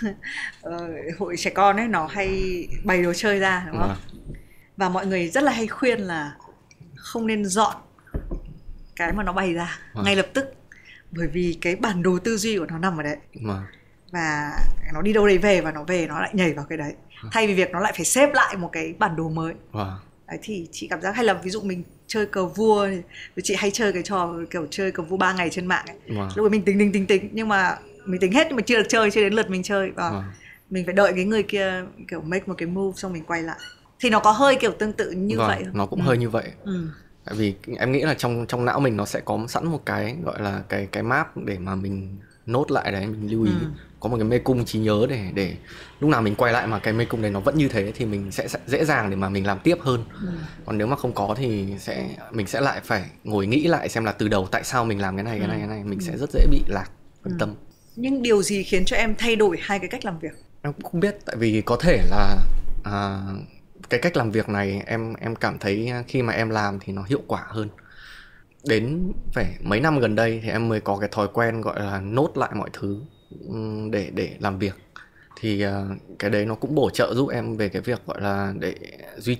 S1: hội trẻ con ấy, nó hay bày đồ chơi ra đúng không? Và mọi người rất là hay khuyên là không nên dọn cái mà nó bày ra ngay lập tức, bởi vì cái bản đồ tư duy của nó nằm ở đấy. Và nó đi đâu đấy về và nó về nó lại nhảy vào cái đấy, thay vì việc nó lại phải xếp lại một cái bản đồ mới. Đấy, thì chị cảm giác hay là ví dụ mình chơi cờ vua thì chị hay chơi cái trò kiểu chơi cờ vua 3 ngày trên mạng ấy. Lúc ấy mình tính nhưng mà mình tính hết nhưng mà chưa được chơi, chưa đến lượt mình chơi và mình phải đợi cái người kia kiểu make một cái move xong mình quay lại. Thì nó có hơi kiểu tương tự như vậy không?
S2: Nó cũng hơi như vậy. Tại vì em nghĩ là trong não mình nó sẽ có sẵn một cái gọi là cái map để mà mình nốt lại đấy, mình lưu ý. Có một cái mê cung trí nhớ để lúc nào mình quay lại mà cái mê cung đấy nó vẫn như thế thì mình sẽ dễ dàng để mà mình làm tiếp hơn. Còn nếu mà không có thì mình sẽ lại phải ngồi nghĩ lại xem là từ đầu tại sao mình làm cái này, mình sẽ rất dễ bị lạc phân tâm.
S1: Nhưng điều gì khiến cho em thay đổi hai cái cách làm việc?
S2: Em cũng không biết, tại vì có thể là cái cách làm việc này em cảm thấy khi mà em làm thì nó hiệu quả hơn. Đến phải mấy năm gần đây thì em mới có cái thói quen gọi là nốt lại mọi thứ để làm việc. Thì cái đấy nó cũng bổ trợ giúp em về cái việc gọi là để duy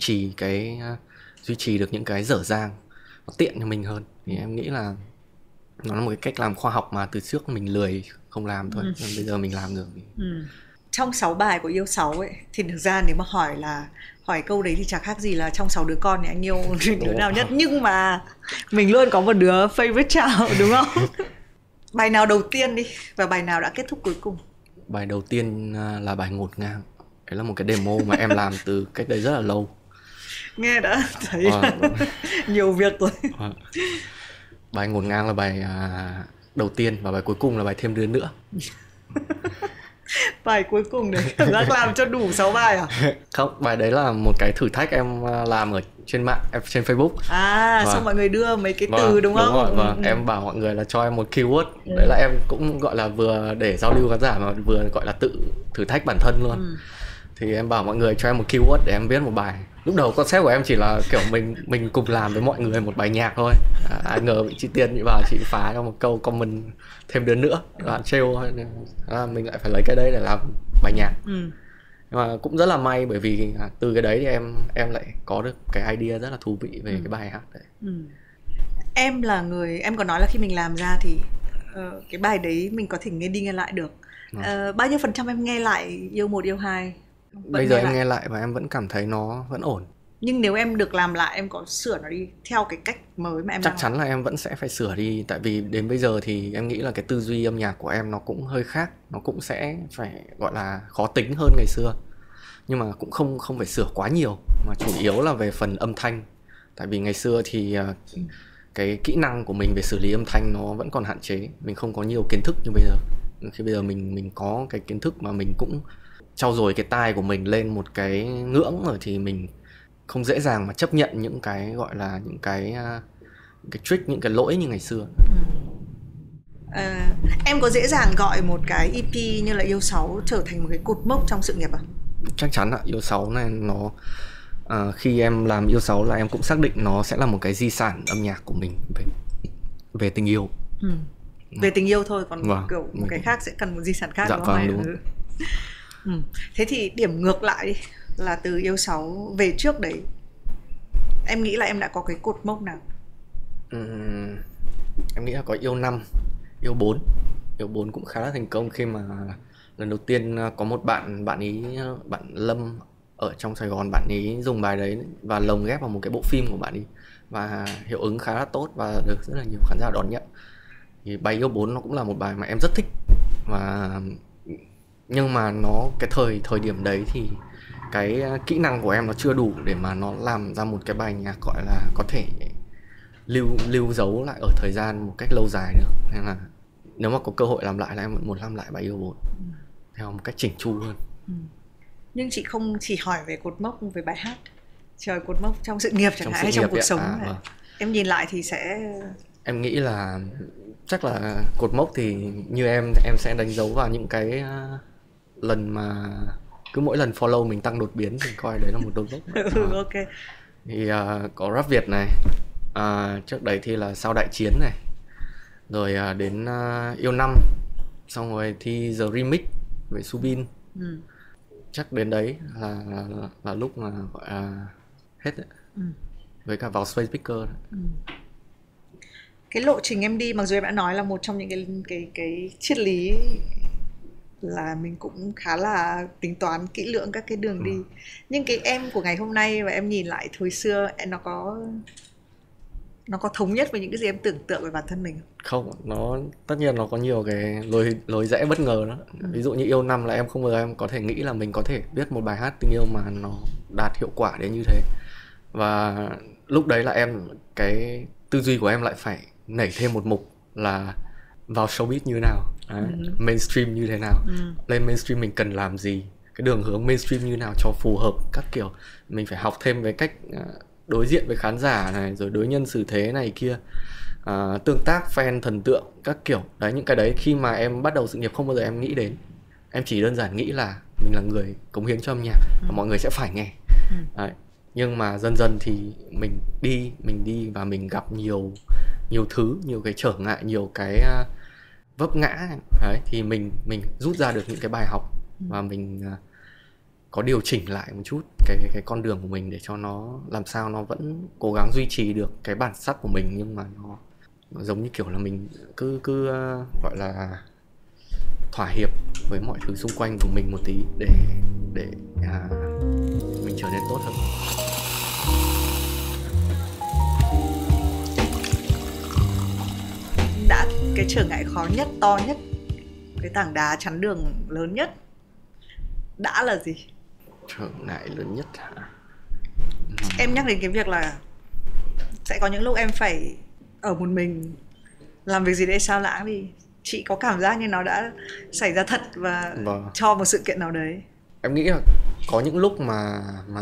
S2: trì được những cái dở dang, nó tiện cho mình hơn. Thì em nghĩ là nó là một cái cách làm khoa học mà từ trước mình lười không làm thôi, bây giờ mình làm được.
S1: Trong 6 bài của Yêu 6 ấy thì thực ra nếu mà hỏi câu đấy thì chẳng khác gì là trong 6 đứa con thì anh yêu đứa nào nhất, nhưng mà mình luôn có một đứa favorite child đúng không? Bài nào đầu tiên đi và bài nào đã kết thúc cuối cùng?
S2: Bài đầu tiên là bài Ngột Ngang. Đấy là một cái demo mà em làm từ cách đây rất là lâu.
S1: Nghe đã thấy nhiều việc rồi.
S2: Bài Ngột Ngang là bài đầu tiên và bài cuối cùng là bài Thêm Đứa Nữa.
S1: Bài cuối cùng đấy cảm giác làm cho đủ 6 bài à?
S2: Không, bài đấy là một cái thử thách em làm ở trên mạng, trên Facebook.
S1: Xong mọi người đưa mấy cái từ đúng không?
S2: Đúng rồi, em bảo mọi người là cho em một keyword. Đấy là em cũng gọi là vừa để giao lưu khán giả mà vừa gọi là tự thử thách bản thân luôn. Thì em bảo mọi người cho em một keyword để em viết một bài. Lúc đầu concept của em chỉ là kiểu mình cùng làm với mọi người một bài nhạc thôi. Ai ngờ bị chị Tiên chị bảo chị phá cho một câu comment Thêm Đứa Nữa, bạn trêu mình lại phải lấy cái đấy để làm bài nhạc. Nhưng mà cũng rất là may bởi vì từ cái đấy thì em lại có được cái idea rất là thú vị về cái bài hát đấy.
S1: Em là người, em có nói là khi mình làm ra thì cái bài đấy mình có thể nghe đi nghe lại được. Bao nhiêu % em nghe lại Yêu 1, Yêu 2?
S2: Bây giờ em nghe lại và em vẫn cảm thấy nó vẫn ổn.
S1: Nhưng nếu em được làm lại, em có sửa nó đi theo cái cách mới mà em
S2: chắc chắn là em vẫn sẽ phải sửa đi. Tại vì đến bây giờ thì em nghĩ là cái tư duy âm nhạc của em nó cũng hơi khác. Nó cũng sẽ phải gọi là khó tính hơn ngày xưa. Nhưng mà cũng không phải sửa quá nhiều, mà chủ yếu là về phần âm thanh. Tại vì ngày xưa thì cái kỹ năng của mình về xử lý âm thanh nó vẫn còn hạn chế. Mình không có nhiều kiến thức như bây giờ. Khi bây giờ mình có cái kiến thức mà mình cũng trau dồi cái tai của mình lên một cái ngưỡng rồi thì mình không dễ dàng mà chấp nhận những cái gọi là những cái trick, những cái lỗi như ngày xưa.
S1: Em có dễ dàng gọi một cái EP như là Yêu 6 trở thành một cái cột mốc trong sự nghiệp à?
S2: Chắc chắn ạ. Yêu 6 này nó khi em làm Yêu 6 là em cũng xác định nó sẽ là một cái di sản âm nhạc của mình về tình yêu.
S1: Về tình yêu thôi, còn kiểu một cái khác sẽ cần một di sản khác.
S2: Dạ,
S1: đúng không?
S2: Đúng.
S1: Thế thì điểm ngược lại đi, là từ Yêu 6 về trước đấy, em nghĩ là em đã có cái cột mốc nào?
S2: Em nghĩ là có Yêu 5, Yêu 4. Yêu 4 cũng khá là thành công khi mà lần đầu tiên có một bạn Lâm ở trong Sài Gòn, bạn ấy dùng bài đấy và lồng ghép vào một cái bộ phim của bạn ấy và hiệu ứng khá là tốt và được rất là nhiều khán giả đón nhận. Thì bài Yêu 4 nó cũng là một bài mà em rất thích, nhưng mà nó cái thời điểm đấy thì cái kỹ năng của em nó chưa đủ để mà nó làm ra một cái bài nhạc gọi là có thể lưu dấu lại ở thời gian một cách lâu dài được. Nên là nếu mà có cơ hội làm lại là em vẫn muốn làm lại bài Yêu 4 theo một cách chỉnh chu hơn.
S1: Nhưng chị không chỉ hỏi về cột mốc về bài hát, Trời, cột mốc trong sự nghiệp chẳng
S2: Trong
S1: hạn
S2: sự
S1: hay trong
S2: nghiệp
S1: cuộc
S2: ấy.
S1: sống
S2: Vâng.
S1: này. Em nhìn lại thì sẽ
S2: Em nghĩ là chắc là cột mốc thì như em sẽ đánh dấu vào những cái lần mà cứ mỗi lần follow mình tăng đột biến thì coi đấy là một đột mốc.
S1: ok.
S2: Thì có Rap Việt này, trước đấy thì là Sau Đại Chiến này, rồi đến Yêu Năm, xong rồi thi The Remix với Subin. Chắc đến đấy là lúc mà gọi là hết đấy. Với cả vào Space Picker.
S1: Cái lộ trình em đi, mặc dù em đã nói là một trong những cái triết lý là mình cũng khá là tính toán kỹ lưỡng các cái đường đi, nhưng cái em của ngày hôm nay và em nhìn lại thời xưa, nó có thống nhất với những cái gì em tưởng tượng về bản thân mình không?
S2: Không, nó tất nhiên nó có nhiều cái lối rẽ bất ngờ đó. Ví dụ như Yêu Năm là em không ngờ em có thể nghĩ là mình có thể viết một bài hát tình yêu mà nó đạt hiệu quả đến như thế. Và lúc đấy là cái tư duy của em lại phải nảy thêm một mục là vào showbiz như nào, mainstream như thế nào, lên mainstream mình cần làm gì, cái đường hướng mainstream như nào cho phù hợp các kiểu. Mình phải học thêm về cách đối diện với khán giả này, rồi đối nhân xử thế này kia, tương tác fan thần tượng các kiểu. Đấy, những cái đấy khi mà em bắt đầu sự nghiệp không bao giờ em nghĩ đến. Em chỉ đơn giản nghĩ là mình là người cống hiến cho âm nhạc và mọi người sẽ phải nghe. Đấy. Nhưng mà dần dần thì mình đi và mình gặp nhiều thứ, nhiều cái trở ngại, nhiều cái vấp ngã. Đấy, thì mình rút ra được những cái bài học và mình có điều chỉnh lại một chút cái con đường của mình để cho nó làm sao nó vẫn cố gắng duy trì được cái bản sắc của mình, nhưng mà nó giống như kiểu là mình cứ gọi là thỏa hiệp với mọi thứ xung quanh của mình một tí để mình trở nên tốt hơn.
S1: Đã cái trở ngại khó nhất, to nhất, cái tảng đá chắn đường lớn nhất đã là gì?
S2: Trở ngại lớn nhất hả?
S1: Em nhắc đến cái việc là sẽ có những lúc em phải ở một mình làm việc gì đấy sao lãng đi. Chị có cảm giác như nó đã xảy ra thật và cho một sự kiện nào đấy.
S2: Em nghĩ là có những lúc mà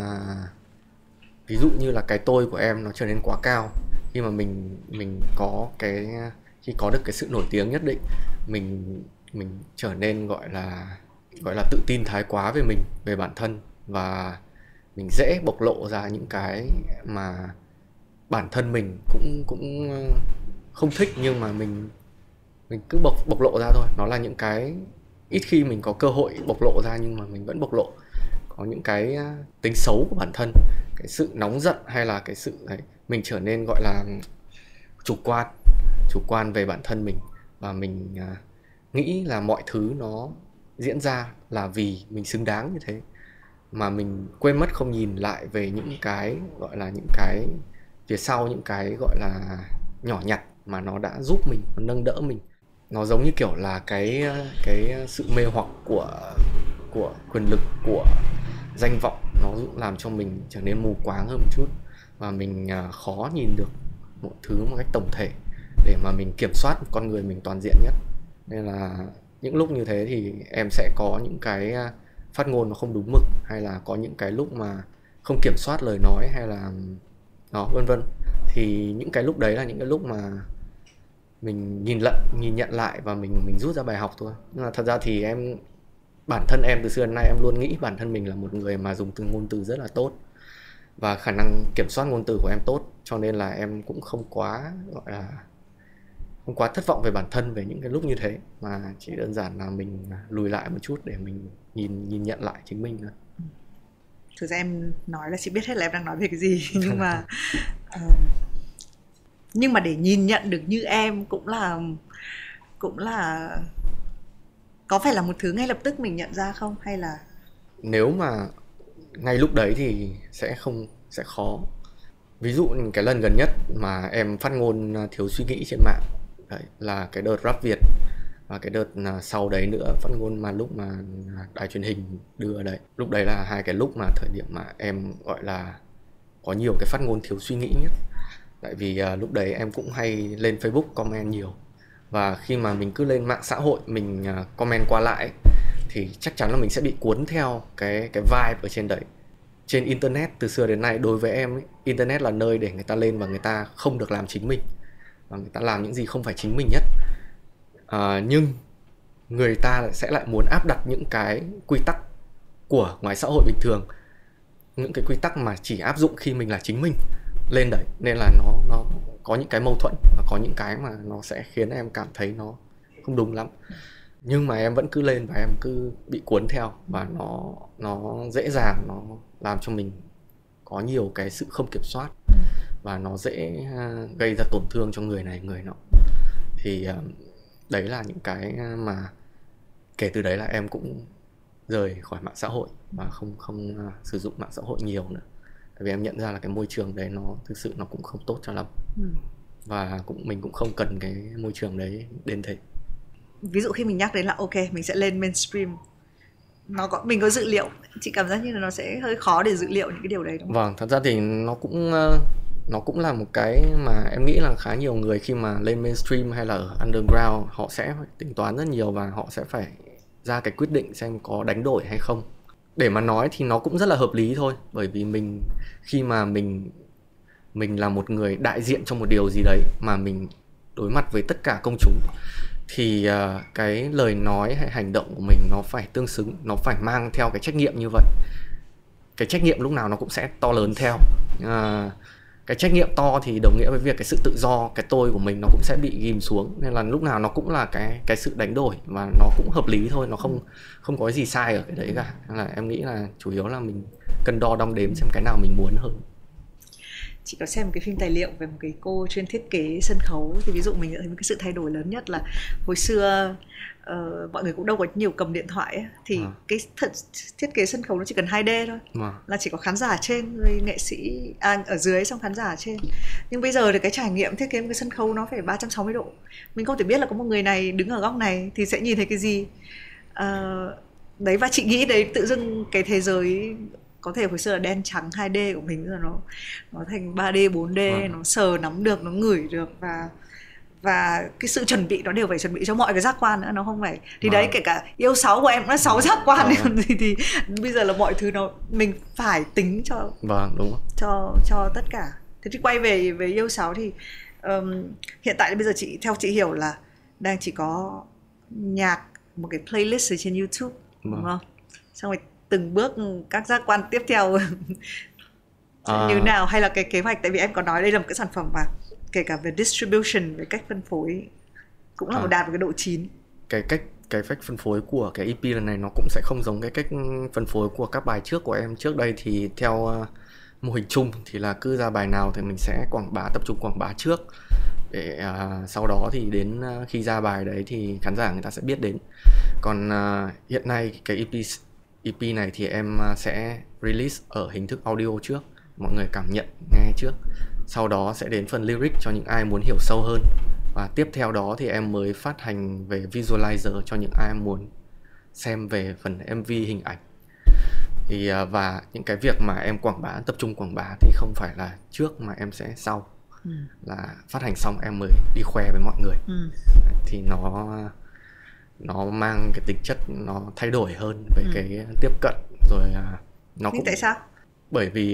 S2: ví dụ như là cái tôi của em nó trở nên quá cao. Khi mà mình có khi có được cái sự nổi tiếng nhất định, mình trở nên gọi là tự tin thái quá về mình, về bản thân, và mình dễ bộc lộ ra những cái mà bản thân mình cũng không thích, nhưng mà mình cứ bộc lộ ra thôi. Nó là những cái ít khi mình có cơ hội bộc lộ ra nhưng mà mình vẫn bộc lộ. Có những cái tính xấu của bản thân, cái sự nóng giận hay là cái sự đấy, mình trở nên gọi là chủ quan về bản thân mình, và mình nghĩ là mọi thứ nó diễn ra là vì mình xứng đáng như thế, mà mình quên mất không nhìn lại về những cái gọi là những cái phía sau, những cái gọi là nhỏ nhặt mà nó đã giúp mình, nó nâng đỡ mình. Nó giống như kiểu là cái sự mê hoặc của quyền lực, của danh vọng, nó làm cho mình trở nên mù quáng hơn một chút, và mình khó nhìn được một thứ một cách tổng thể để mà mình kiểm soát con người mình toàn diện nhất. Nên là những lúc như thế thì em sẽ có những cái phát ngôn nó không đúng mực, hay là có những cái lúc mà không kiểm soát lời nói, hay là nó vân vân. Thì những cái lúc đấy là những cái lúc mà mình nhìn nhận lại và mình rút ra bài học thôi. Nhưng mà thật ra thì bản thân em từ xưa đến nay em luôn nghĩ bản thân mình là một người mà dùng ngôn từ rất là tốt, và khả năng kiểm soát ngôn từ của em tốt, cho nên là em cũng không quá thất vọng về bản thân về những cái lúc như thế, mà chỉ đơn giản là mình lùi lại một chút để mình nhìn nhận lại chính mình thôi.
S1: Thực ra em nói là chị biết hết là em đang nói về cái gì, nhưng mà để nhìn nhận được như em cũng là có phải là một thứ ngay lập tức mình nhận ra không, hay là
S2: nếu mà ngay lúc đấy thì sẽ khó. Ví dụ cái lần gần nhất mà em phát ngôn thiếu suy nghĩ trên mạng đấy, là cái đợt Rap Việt, và cái đợt sau đấy nữa phát ngôn mà lúc mà đài truyền hình đưa đấy. Lúc đấy là hai cái lúc mà thời điểm mà em gọi là có nhiều cái phát ngôn thiếu suy nghĩ nhất. Tại vì lúc đấy em cũng hay lên Facebook comment nhiều, và khi mà mình cứ lên mạng xã hội mình comment qua lại thì chắc chắn là mình sẽ bị cuốn theo cái vibe ở trên đấy. trên internet từ xưa đến nay, đối với em ấy, internet là nơi để người ta lên và người ta không được làm chính mình, và người ta làm những gì không phải chính mình nhất. Nhưng người ta sẽ lại muốn áp đặt những cái quy tắc của ngoài xã hội bình thường, những cái quy tắc mà chỉ áp dụng khi mình là chính mình lên đấy, nên là nó có những cái mâu thuẫn và có những cái mà nó sẽ khiến em cảm thấy nó không đúng lắm. Nhưng mà em vẫn cứ lên và em cứ bị cuốn theo, và nó dễ dàng nó làm cho mình có nhiều cái sự không kiểm soát, và nó dễ gây ra tổn thương cho người này người nọ. Thì đấy là những cái mà kể từ đấy là em cũng rời khỏi mạng xã hội và không sử dụng mạng xã hội nhiều nữa. Tại vì em nhận ra là cái môi trường đấy nó thực sự nó cũng không tốt cho lắm. Và mình cũng không cần cái môi trường đấy đến thế.
S1: Ví dụ khi mình nhắc đến là ok, mình sẽ lên mainstream, mình có dự liệu, chị cảm giác như là nó sẽ hơi khó để dự liệu những cái điều đấy đúng không?
S2: Vâng, thật ra thì nó cũng là một cái mà em nghĩ là khá nhiều người khi mà lên mainstream hay là ở underground họ sẽ phải tính toán rất nhiều, và họ sẽ phải ra cái quyết định xem có đánh đổi hay không. Để mà nói thì nó cũng rất là hợp lý thôi, bởi vì khi mà mình là một người đại diện cho một điều gì đấy mà mình đối mặt với tất cả công chúng, thì cái lời nói hay hành động của mình nó phải tương xứng, nó phải mang theo cái trách nhiệm như vậy. Cái trách nhiệm lúc nào nó cũng sẽ to lớn theo. Cái trách nhiệm to thì đồng nghĩa với việc cái sự tự do, cái tôi của mình nó cũng sẽ bị ghim xuống, nên là lúc nào nó cũng là cái sự đánh đổi, và nó cũng hợp lý thôi, nó không có gì sai ở cái đấy cả. Nên là em nghĩ là chủ yếu là mình cân đo đong đếm xem cái nào mình muốn hơn.
S1: Chị có xem một cái phim tài liệu về một cái cô chuyên thiết kế sân khấu, thì ví dụ mình thấy một cái sự thay đổi lớn nhất là hồi xưa mọi người cũng đâu có nhiều cầm điện thoại ấy, thì cái thiết kế sân khấu nó chỉ cần 2D thôi, là chỉ có khán giả ở trên rồi nghệ sĩ ở dưới, xong khán giả ở trên. Nhưng bây giờ thì cái trải nghiệm thiết kế một cái sân khấu nó phải 360 độ, mình không thể biết là có một người này đứng ở góc này thì sẽ nhìn thấy cái gì. Đấy, và chị nghĩ đấy tự dưng cái thế giới có thể hồi xưa là đen trắng 2D của mình, rồi nó thành 3D 4D, nó sờ nắm được, nó ngửi được, và cái sự chuẩn bị nó đều phải chuẩn bị cho mọi cái giác quan nữa, nó không phải thì đấy, kể cả yêu 6 của em cũng là 6 giác quan thì bây giờ là mọi thứ mình phải tính cho
S2: đúng
S1: cho tất cả. Thế thì quay về yêu 6 thì hiện tại bây giờ theo chị hiểu là đang chỉ có nhạc, một cái playlist ở trên YouTube đúng không? Xong rồi từng bước các giác quan tiếp theo như nào, hay là cái kế hoạch, tại vì em có nói đây là một cái sản phẩm mà kể cả về distribution, về cách phân phối cũng là đạt một cái độ chín.
S2: Cái cách phân phối của cái EP lần này nó cũng sẽ không giống cái cách phân phối của các bài trước của em. Trước đây thì theo mô hình chung thì là cứ ra bài nào thì mình sẽ tập trung quảng bá trước, để sau đó thì đến khi ra bài đấy thì khán giả người ta sẽ biết đến. Còn hiện nay cái EP này thì em sẽ release ở hình thức audio trước, mọi người cảm nhận nghe trước, sau đó sẽ đến phần lyric cho những ai muốn hiểu sâu hơn, và tiếp theo đó thì em mới phát hành về visualizer cho những ai muốn xem về phần MV hình ảnh. Thì và những cái việc mà em tập trung quảng bá thì không phải là trước mà em sẽ sau, là phát hành xong em mới đi khoe với mọi người. Thì nó mang cái tính chất nó thay đổi hơn về cái tiếp cận rồi. Nó cũng
S1: tại sao?
S2: Bởi vì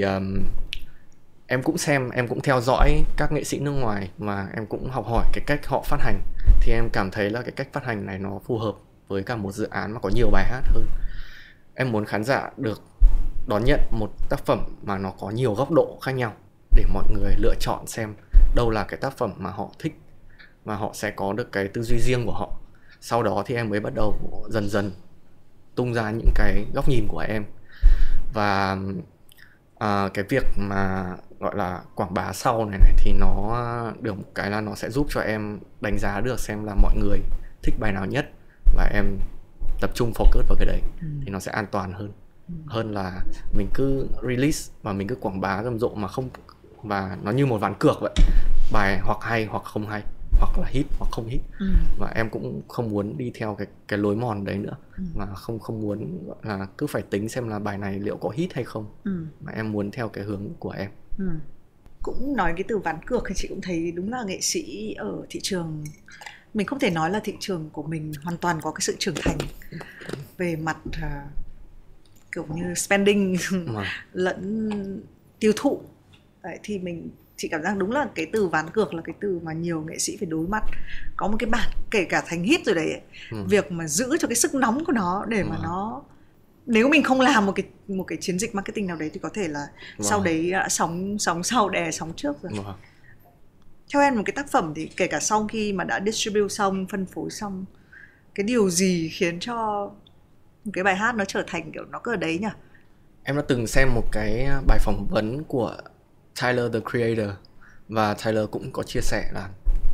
S2: em cũng theo dõi các nghệ sĩ nước ngoài, mà em cũng học hỏi cái cách họ phát hành, thì em cảm thấy là cái cách phát hành này nó phù hợp với cả một dự án mà có nhiều bài hát hơn. Em muốn khán giả được đón nhận một tác phẩm mà nó có nhiều góc độ khác nhau, để mọi người lựa chọn xem đâu là cái tác phẩm mà họ thích, và họ sẽ có được cái tư duy riêng của họ. Sau đó thì em mới bắt đầu dần dần tung ra những cái góc nhìn của em. Và cái việc mà gọi là quảng bá sau này thì nó được một cái là nó sẽ giúp cho em đánh giá được xem là mọi người thích bài nào nhất, và em tập trung focus vào cái đấy. Thì nó sẽ an toàn hơn là mình cứ release và mình cứ quảng bá rầm rộ mà không, và nó như một ván cược vậy, bài hoặc hay hoặc không hay, hoặc là hit hoặc không hit. Và em cũng không muốn đi theo cái lối mòn đấy nữa, mà không muốn là cứ phải tính xem là bài này liệu có hit hay không, mà em muốn theo cái hướng của em.
S1: Cũng nói cái từ ván cược thì chị cũng thấy đúng là nghệ sĩ ở thị trường, mình không thể nói là thị trường của mình hoàn toàn có cái sự trưởng thành về mặt kiểu như spending
S2: Vâng.
S1: lẫn tiêu thụ. Đấy, thì chị cảm giác đúng là cái từ ván cược là cái từ mà nhiều nghệ sĩ phải đối mặt. Có một cái bản kể cả thành hit rồi đấy, việc mà giữ cho cái sức nóng của nó để mà nó, nếu mình không làm một cái chiến dịch marketing nào đấy thì có thể là sau đấy đã sóng sau đè sóng trước rồi. Theo em một cái tác phẩm thì kể cả sau khi mà đã distribute xong, phân phối xong, cái điều gì khiến cho một cái bài hát nó trở thành kiểu nó cứ ở đấy nhỉ?
S2: Em đã từng xem một cái bài phỏng vấn của Tyler the Creator, và Tyler cũng có chia sẻ là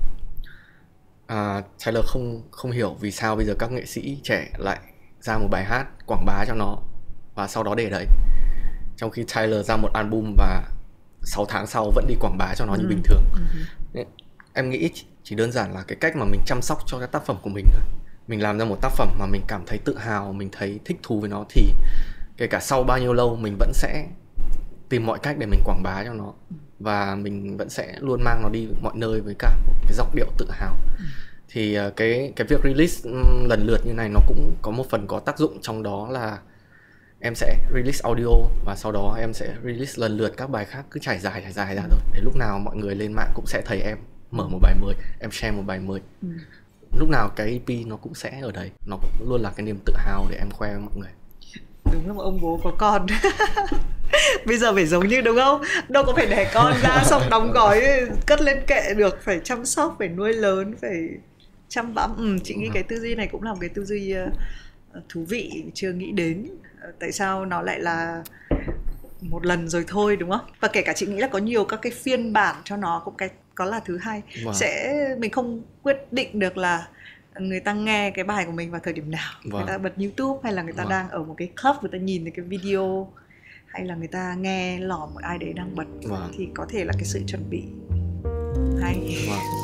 S2: Tyler không hiểu vì sao bây giờ các nghệ sĩ trẻ lại ra một bài hát quảng bá cho nó và sau đó để đấy, trong khi Tyler ra một album và 6 tháng sau vẫn đi quảng bá cho nó như bình thường. Em nghĩ chỉ đơn giản là cái cách mà mình chăm sóc cho cái tác phẩm của mình thôi. Mình làm ra một tác phẩm mà mình cảm thấy tự hào, mình thấy thích thú với nó, thì kể cả sau bao nhiêu lâu mình vẫn sẽ tìm mọi cách để mình quảng bá cho nó, và mình vẫn sẽ luôn mang nó đi mọi nơi với cả một cái giọng điệu tự hào. Thì cái việc release lần lượt như này nó cũng có một phần có tác dụng trong đó là em sẽ release audio và sau đó em sẽ release lần lượt các bài khác, cứ trải dài ra thôi, để lúc nào mọi người lên mạng cũng sẽ thấy em mở một bài mới, em share một bài mới. Lúc nào cái EP nó cũng sẽ ở đấy, nó cũng luôn là cái niềm tự hào để em khoe với mọi người.
S1: Đúng là một ông bố có con. Bây giờ phải giống như, đúng không? Đâu có phải đẻ con ra xong đóng gói cất lên kệ được, phải chăm sóc, phải nuôi lớn, phải chăm bẵm. Chị nghĩ cái tư duy này cũng là một cái tư duy thú vị, chưa nghĩ đến. Tại sao nó lại là một lần rồi thôi, đúng không? Và kể cả chị nghĩ là có nhiều các cái phiên bản cho nó cũng có là thứ hai. Mình không quyết định được là người ta nghe cái bài của mình vào thời điểm nào. Người ta bật YouTube hay là người ta đang ở một cái club, người ta nhìn thấy cái video, hay là người ta nghe lỏm một ai đấy đang bật. Thì có thể là cái sự chuẩn bị hay.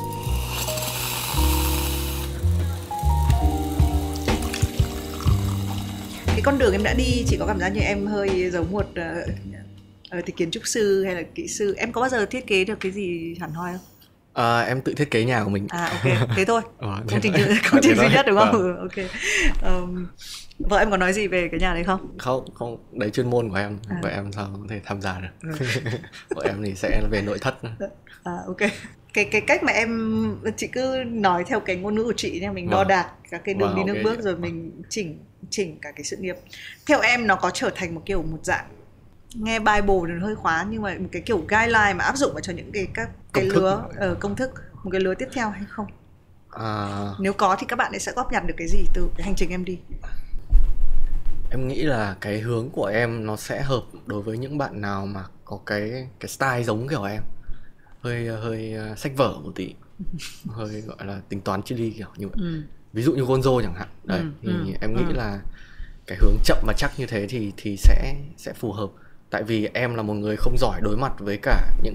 S1: Cái con đường em đã đi, chị có cảm giác như em hơi giống một thì kiến trúc sư hay là kỹ sư. Em có bao giờ thiết kế được cái gì hẳn hoi không?
S2: Em tự thiết kế nhà của mình.
S1: Ok, thế thôi. Công trình duy nhất đúng không? Ok. Vợ em có nói gì về cái nhà đấy không?
S2: Không, đấy chuyên môn của em. Vậy em sao có thể tham gia được. Vợ em thì sẽ về nội thất.
S1: Ok. Cái cách mà chị cứ nói theo cái ngôn ngữ của chị nha, mình đo đạc các cái đường đi nước bước rồi mình chỉnh cả cái sự nghiệp. Theo em nó có trở thành một dạng, nghe Bible thì hơi khóa, nhưng mà một cái kiểu guideline mà áp dụng vào cho những cái lứa công thức, một cái lứa tiếp theo hay không? Nếu có thì các bạn ấy sẽ góp nhặt được cái gì từ cái hành trình em đi?
S2: Em nghĩ là cái hướng của em nó sẽ hợp đối với những bạn nào mà có cái style giống kiểu em, hơi sách vở một tí, hơi gọi là tính toán chi ly kiểu như vậy. Ví dụ như Gonzo chẳng hạn. Đấy, thì em nghĩ là cái hướng chậm mà chắc như thế thì sẽ phù hợp. Tại vì em là một người không giỏi đối mặt với cả những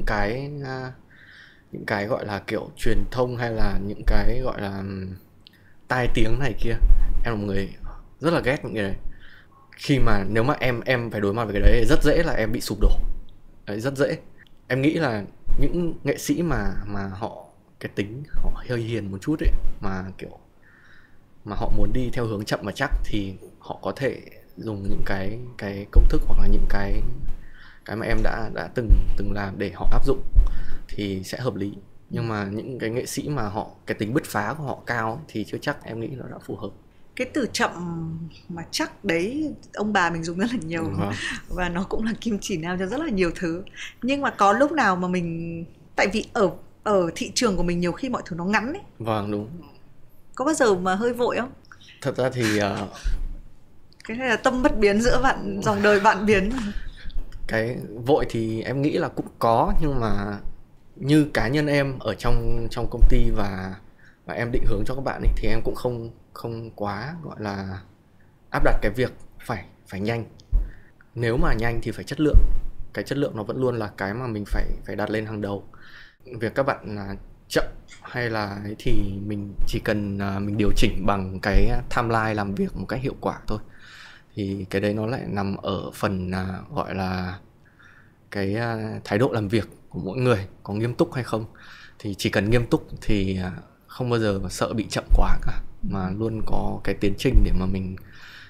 S2: cái gọi là kiểu truyền thông hay là những cái gọi là tai tiếng này kia. Em là một người rất là ghét những cái đấy. Khi mà nếu mà em phải đối mặt với cái đấy, rất dễ là em bị sụp đổ. Đấy, rất dễ. Em nghĩ là những nghệ sĩ mà họ cái tính họ hơi hiền một chút ấy, mà kiểu mà họ muốn đi theo hướng chậm mà chắc, thì họ có thể dùng những cái công thức hoặc là những cái mà em đã từng làm để họ áp dụng thì sẽ hợp lý. Nhưng mà những cái nghệ sĩ mà cái tính bứt phá của họ cao ấy, thì chưa chắc em nghĩ nó đã phù hợp.
S1: Cái từ chậm mà chắc đấy ông bà mình dùng rất là nhiều. Và nó cũng là kim chỉ nam cho rất là nhiều thứ. Nhưng mà có lúc nào mà mình, tại vì ở thị trường của mình nhiều khi mọi thứ nó ngắn ấy.
S2: Vâng, đúng.
S1: Có bao giờ mà hơi vội không?
S2: Thật ra thì
S1: cái này là tâm bất biến giữa dòng đời vạn biến.
S2: Cái vội thì em nghĩ là cũng có, nhưng mà như cá nhân em ở trong công ty và em định hướng cho các bạn ấy, thì em cũng không quá gọi là áp đặt cái việc phải nhanh. Nếu mà nhanh thì phải chất lượng. Cái chất lượng nó vẫn luôn là cái mà mình phải đặt lên hàng đầu. Việc các bạn chậm hay là ấy thì mình chỉ cần mình điều chỉnh bằng cái timeline làm việc một cách hiệu quả thôi. Thì cái đấy nó lại nằm ở phần gọi là cái thái độ làm việc của mỗi người, có nghiêm túc hay không. Thì chỉ cần nghiêm túc thì không bao giờ sợ bị chậm quá cả, mà luôn có cái tiến trình để mà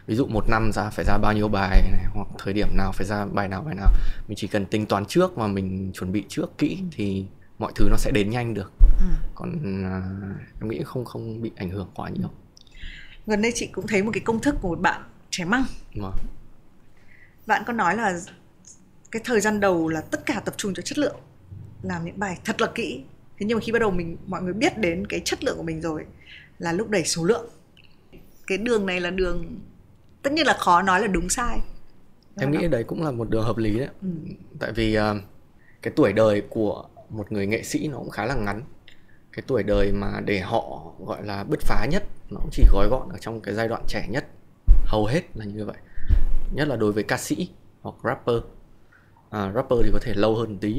S2: ví dụ một năm phải ra bao nhiêu bài này, hoặc thời điểm nào phải ra bài nào. Mình chỉ cần tính toán trước và mình chuẩn bị trước kỹ thì mọi thứ nó sẽ đến nhanh được. Còn em nghĩ không bị ảnh hưởng quá nhiều.
S1: Gần đây chị cũng thấy một cái công thức của một bạn trẻ măng. Bạn có nói là cái thời gian đầu là tất cả tập trung cho chất lượng, làm những bài thật là kỹ. Thế nhưng mà khi bắt đầu mọi người biết đến cái chất lượng của mình rồi là lúc đẩy số lượng. Cái đường này là đường tất nhiên là khó nói là đúng sai.
S2: Em nghĩ đấy cũng là một đường hợp lý đấy. Tại vì cái tuổi đời của một người nghệ sĩ nó cũng khá là ngắn. Cái tuổi đời mà để họ gọi là bứt phá nhất nó cũng chỉ gói gọn ở trong cái giai đoạn trẻ nhất. Hầu hết là như vậy. Nhất là đối với ca sĩ hoặc rapper. Rapper thì có thể lâu hơn một tí.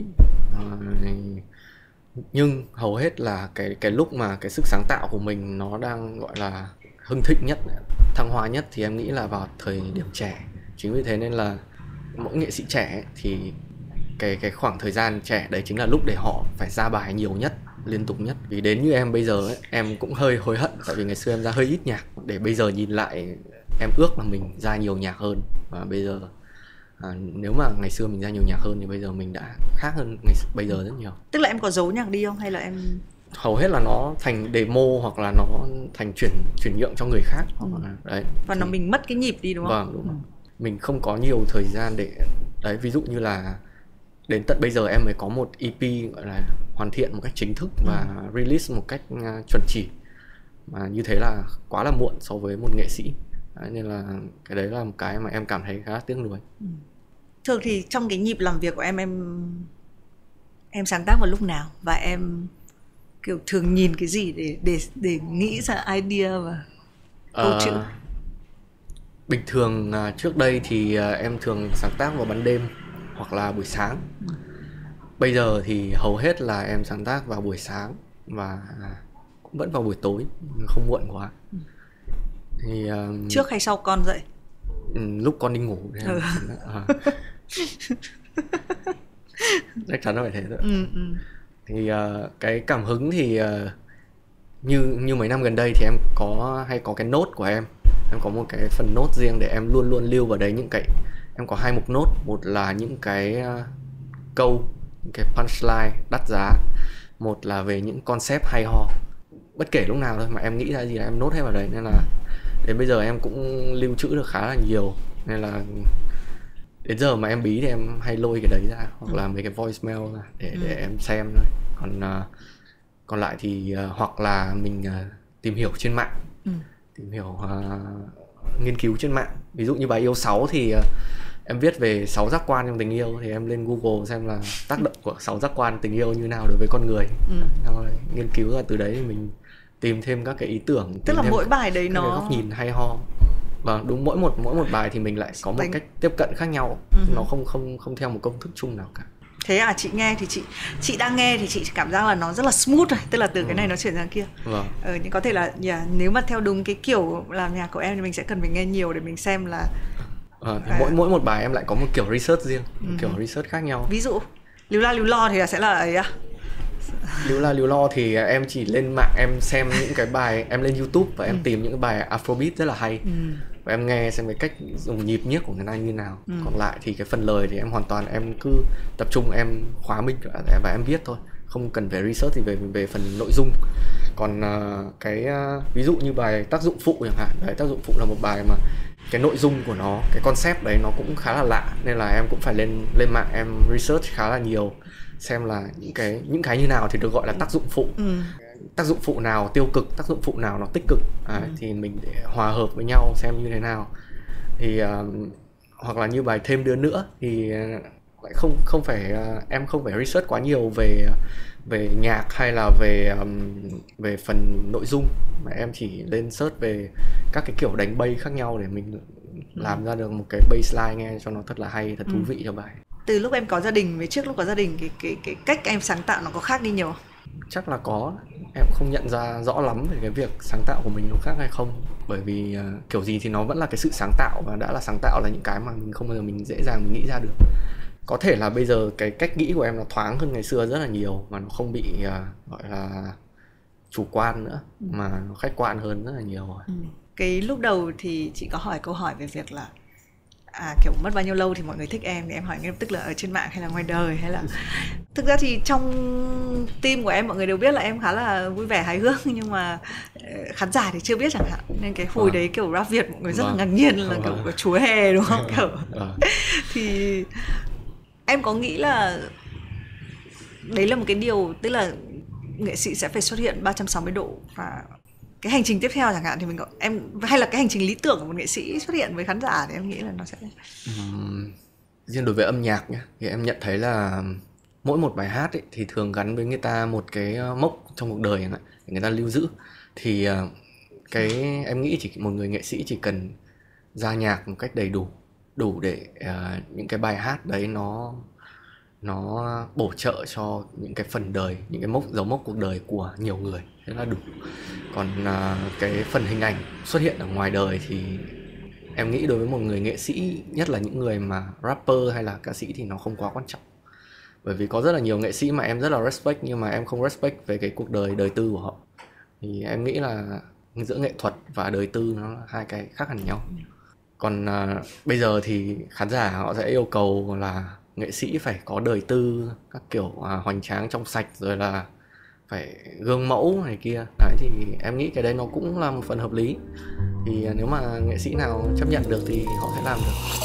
S2: Nhưng hầu hết là cái lúc mà cái sức sáng tạo của mình nó đang gọi là hưng thịnh nhất, thăng hoa nhất thì em nghĩ là vào thời điểm trẻ. Chính vì thế nên là mỗi nghệ sĩ trẻ thì cái khoảng thời gian trẻ đấy chính là lúc để họ phải ra bài nhiều nhất, liên tục nhất. Vì đến như em bây giờ ấy, em cũng hơi hối hận tại vì ngày xưa em ra hơi ít nhạc. Để bây giờ nhìn lại em ước là mình ra nhiều nhạc hơn. Và bây giờ nếu mà ngày xưa mình ra nhiều nhạc hơn thì bây giờ mình đã khác hơn bây giờ rất nhiều.
S1: Tức là em có giấu nhạc đi không hay là em...
S2: Hầu hết là nó thành demo hoặc là nó thành chuyển nhượng cho người khác. Đấy.
S1: Và nó mình mất cái nhịp đi đúng không?
S2: Vâng, đúng. Mình không có nhiều thời gian để... Đấy, ví dụ như là đến tận bây giờ em mới có một EP gọi là hoàn thiện một cách chính thức và release một cách chuẩn chỉ. Mà như thế là quá là muộn so với một nghệ sĩ. Đấy, nên là cái đấy là một cái mà em cảm thấy khá tiếc nuối.
S1: Thường thì trong cái nhịp làm việc của em sáng tác vào lúc nào? Và em kiểu thường nhìn cái gì để nghĩ ra idea và câu chữ?
S2: Bình thường trước đây thì em thường sáng tác vào ban đêm hoặc là buổi sáng. Bây giờ thì hầu hết là em sáng tác vào buổi sáng và cũng vẫn vào buổi tối, không muộn quá. Thì
S1: trước hay sau con dậy?
S2: Lúc con đi ngủ thì em chắc chắn là phải thế thôi. Thì cái cảm hứng thì như mấy năm gần đây thì em hay có cái nốt của em có một cái phần nốt riêng để em luôn luôn lưu vào đấy những cái... Em có 2 mục nốt, một là những cái câu, những cái punchline đắt giá, một là về những concept hay ho. Bất kể lúc nào thôi mà em nghĩ ra gì là em nốt hết vào đấy, nên là đến bây giờ em cũng lưu trữ được khá là nhiều. Nên là đến giờ mà em bí thì em hay lôi cái đấy ra, hoặc là mấy cái voicemail ra để em xem thôi. Còn lại thì hoặc là mình tìm hiểu trên mạng, tìm hiểu nghiên cứu trên mạng. Ví dụ như bài Yêu 6 thì em viết về 6 giác quan trong tình yêu, thì em lên Google xem là tác động của 6 giác quan tình yêu như nào đối với con người. Rồi nghiên cứu ra từ đấy thì mình tìm thêm các cái ý tưởng.
S1: Tức là mỗi bài đấy nó
S2: góc nhìn hay ho. Vâng, đúng, mỗi một bài thì mình lại có một cách tiếp cận khác nhau. Nó không theo một công thức chung nào cả.
S1: Thế à? Chị nghe thì chị đang nghe thì chị cảm giác là nó rất là smooth rồi, tức là từ cái này nó chuyển sang kia.
S2: Vâng.
S1: Nhưng có thể là nếu mà theo đúng cái kiểu làm nhạc của em thì mình sẽ cần phải nghe nhiều để mình xem là
S2: mỗi một bài em lại có một kiểu research riêng, kiểu research khác nhau.
S1: Ví dụ Líu La Líu Lo thì sẽ là ấy à?
S2: Líu La Líu Lo thì em chỉ lên mạng em xem những cái bài, em lên YouTube và em tìm những cái bài Afrobeat rất là hay. Và em nghe xem cái cách dùng nhịp nhiếc của người ta như nào. Còn lại thì cái phần lời thì em hoàn toàn em cứ tập trung em khóa mình và em viết thôi, không cần phải research gì về phần nội dung. Còn ví dụ như bài Tác dụng phụ chẳng hạn, đấy, Tác dụng phụ là một bài mà cái nội dung của nó, cái concept đấy nó cũng khá là lạ, nên là em cũng phải lên mạng em research khá là nhiều, xem là những cái như nào thì được gọi là tác dụng phụ. Tác dụng phụ nào tiêu cực, tác dụng phụ nào nó tích cực, thì mình để hòa hợp với nhau xem như thế nào. Thì hoặc là như bài Thêm Đứa Nữa thì lại không phải em không phải research quá nhiều về nhạc hay là về phần nội dung, mà em chỉ lên search về các cái kiểu đánh bass khác nhau để mình làm ra được một cái bassline nghe cho nó thật là hay, thật thú vị cho bài.
S1: Từ lúc em có gia đình với trước lúc có gia đình, cái cách em sáng tạo nó có khác đi nhiều không?
S2: Chắc là có. Em không nhận ra rõ lắm về cái việc sáng tạo của mình nó khác hay không. Bởi vì kiểu gì thì nó vẫn là cái sự sáng tạo, và đã là sáng tạo là những cái mà mình không bao giờ mình dễ dàng mình nghĩ ra được. Có thể là bây giờ cái cách nghĩ của em nó thoáng hơn ngày xưa rất là nhiều, mà nó không bị gọi là chủ quan nữa, mà nó khách quan hơn rất là nhiều rồi.
S1: Cái lúc đầu thì chị có hỏi câu hỏi về việc là kiểu mất bao nhiêu lâu thì mọi người thích em, thì em hỏi ngay lập tức là ở trên mạng hay là ngoài đời hay là thực ra thì trong team của em mọi người đều biết là em khá là vui vẻ hài hước, nhưng mà khán giả thì chưa biết chẳng hạn, nên cái hồi đấy kiểu rap Việt mọi người rất là ngạc nhiên là kiểu của chúa hè đúng không, kiểu thì em có nghĩ là đấy là một cái điều, tức là nghệ sĩ sẽ phải xuất hiện 360 độ, và cái hành trình tiếp theo chẳng hạn thì mình hay là cái hành trình lý tưởng của một nghệ sĩ xuất hiện với khán giả, thì em nghĩ là nó sẽ
S2: riêng đối với âm nhạc nhé, thì em nhận thấy là mỗi một bài hát ấy, thì thường gắn với người ta một cái mốc trong cuộc đời để người ta lưu giữ. Thì cái em nghĩ một người nghệ sĩ chỉ cần ra nhạc một cách đầy đủ để những cái bài hát đấy nó bổ trợ cho những cái phần đời, những cái dấu mốc cuộc đời của nhiều người, thế là đủ. Còn cái phần hình ảnh xuất hiện ở ngoài đời thì em nghĩ đối với một người nghệ sĩ, nhất là những người mà rapper hay là ca sĩ, thì nó không quá quan trọng. Bởi vì có rất là nhiều nghệ sĩ mà em rất là respect, nhưng mà em không respect về cái cuộc đời tư của họ. Thì em nghĩ là giữa nghệ thuật và đời tư nó là hai cái khác hẳn nhau. Còn bây giờ thì khán giả họ sẽ yêu cầu là nghệ sĩ phải có đời tư các kiểu hoành tráng trong sạch, rồi là phải gương mẫu này kia. Đấy, thì em nghĩ cái đấy nó cũng là một phần hợp lý. Thì nếu mà nghệ sĩ nào chấp nhận được thì họ sẽ làm được.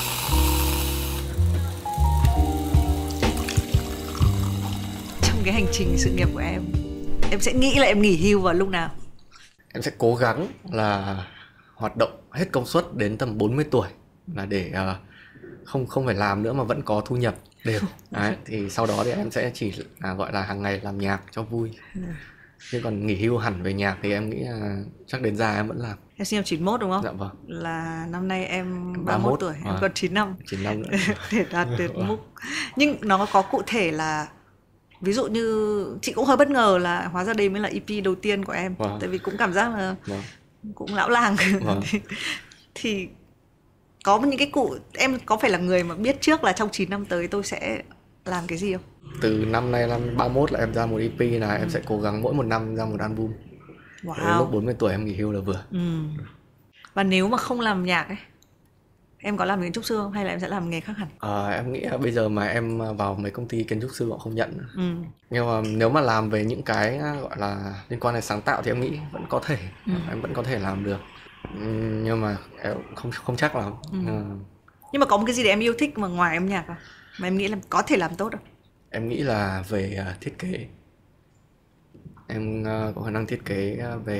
S1: Trong cái hành trình sự nghiệp của em sẽ nghĩ là em nghỉ hưu vào lúc nào?
S2: Em sẽ cố gắng là hoạt động hết công suất đến tầm 40 tuổi, là để không phải làm nữa mà vẫn có thu nhập đều. Đấy, thì sau đó thì em sẽ chỉ gọi là hàng ngày làm nhạc cho vui. Chứ còn nghỉ hưu hẳn về nhạc thì em nghĩ là chắc đến già em vẫn làm.
S1: Em sinh năm 91 đúng không?
S2: Dạ vâng.
S1: Là năm nay em 31 tuổi, em còn 9 năm.
S2: 9 năm nữa.
S1: Để đạt được mục. Nhưng nó có cụ thể là, ví dụ như chị cũng hơi bất ngờ là hóa ra đây mới là EP đầu tiên của em. Tại vì cũng cảm giác là cũng lão làng. Thì có những cái em có phải là người mà biết trước là trong 9 năm tới tôi sẽ làm cái gì không?
S2: Từ năm nay năm 31 là em ra một EP là em sẽ cố gắng mỗi một năm ra một album. Đến lúc 40 tuổi em nghỉ hưu là vừa.
S1: Và nếu mà không làm nhạc ấy, em có làm kiến trúc sư không? Hay là em sẽ làm nghề khác hẳn?
S2: Em nghĩ là bây giờ mà em vào mấy công ty kiến trúc sư họ không nhận. Nhưng mà nếu mà làm về những cái gọi là liên quan đến sáng tạo thì em nghĩ vẫn có thể. Em vẫn có thể làm được. Nhưng mà em không chắc lắm.
S1: Nhưng mà có một cái gì để em yêu thích mà ngoài âm nhạc không? Mà em nghĩ là có thể làm tốt không?
S2: Em nghĩ là về thiết kế. Em có khả năng thiết kế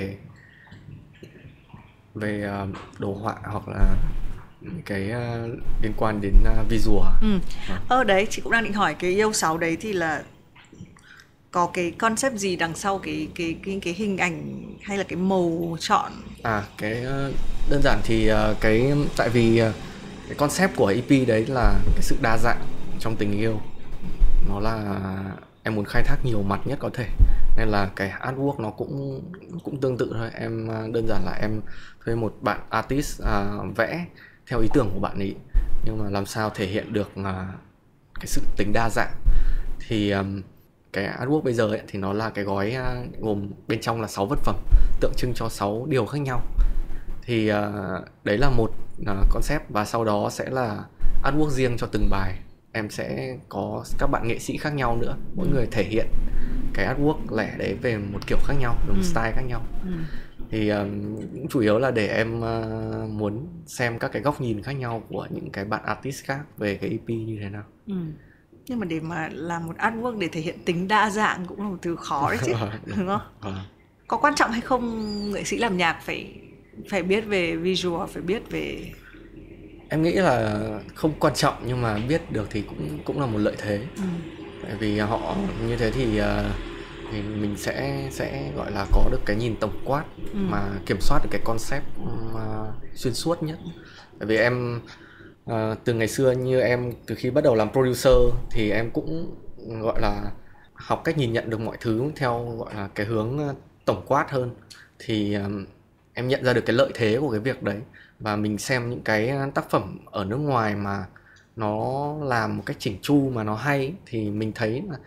S2: về đồ họa hoặc là cái liên quan đến visual.
S1: Đấy, chị cũng đang định hỏi cái yêu 6 đấy thì là có cái concept gì đằng sau cái hình ảnh hay là cái màu chọn?
S2: Cái đơn giản thì tại vì cái concept của EP đấy là cái sự đa dạng trong tình yêu. Nó là em muốn khai thác nhiều mặt nhất có thể, nên là cái artwork nó cũng tương tự thôi. Em đơn giản là em thuê một bạn artist vẽ theo ý tưởng của bạn ấy, nhưng mà làm sao thể hiện được cái sự tính đa dạng. Thì cái artwork bây giờ ấy, thì nó là cái gói gồm bên trong là 6 vật phẩm tượng trưng cho 6 điều khác nhau. Thì đấy là một concept, và sau đó sẽ là artwork riêng cho từng bài. Em sẽ có các bạn nghệ sĩ khác nhau nữa, mỗi người thể hiện cái artwork lẻ đấy về một kiểu khác nhau, một style khác nhau. Thì cũng chủ yếu là để em muốn xem các cái góc nhìn khác nhau của những cái bạn artist khác về cái EP như thế nào.
S1: Nhưng mà để mà làm một artwork để thể hiện tính đa dạng cũng là một thứ khó đấy chứ, đúng không? Có quan trọng hay không nghệ sĩ làm nhạc phải biết về visual, phải biết về...
S2: Em nghĩ là không quan trọng, nhưng mà biết được thì cũng là một lợi thế. Tại vì họ như thế thì mình sẽ gọi là có được cái nhìn tổng quát, mà kiểm soát được cái concept xuyên suốt nhất. Tại vì em từ ngày xưa, như em từ khi bắt đầu làm producer thì em cũng gọi là học cách nhìn nhận được mọi thứ theo gọi là cái hướng tổng quát hơn. Thì em nhận ra được cái lợi thế của cái việc đấy, và mình xem những cái tác phẩm ở nước ngoài mà nó làm một cách chỉnh chu mà nó hay, thì mình thấy là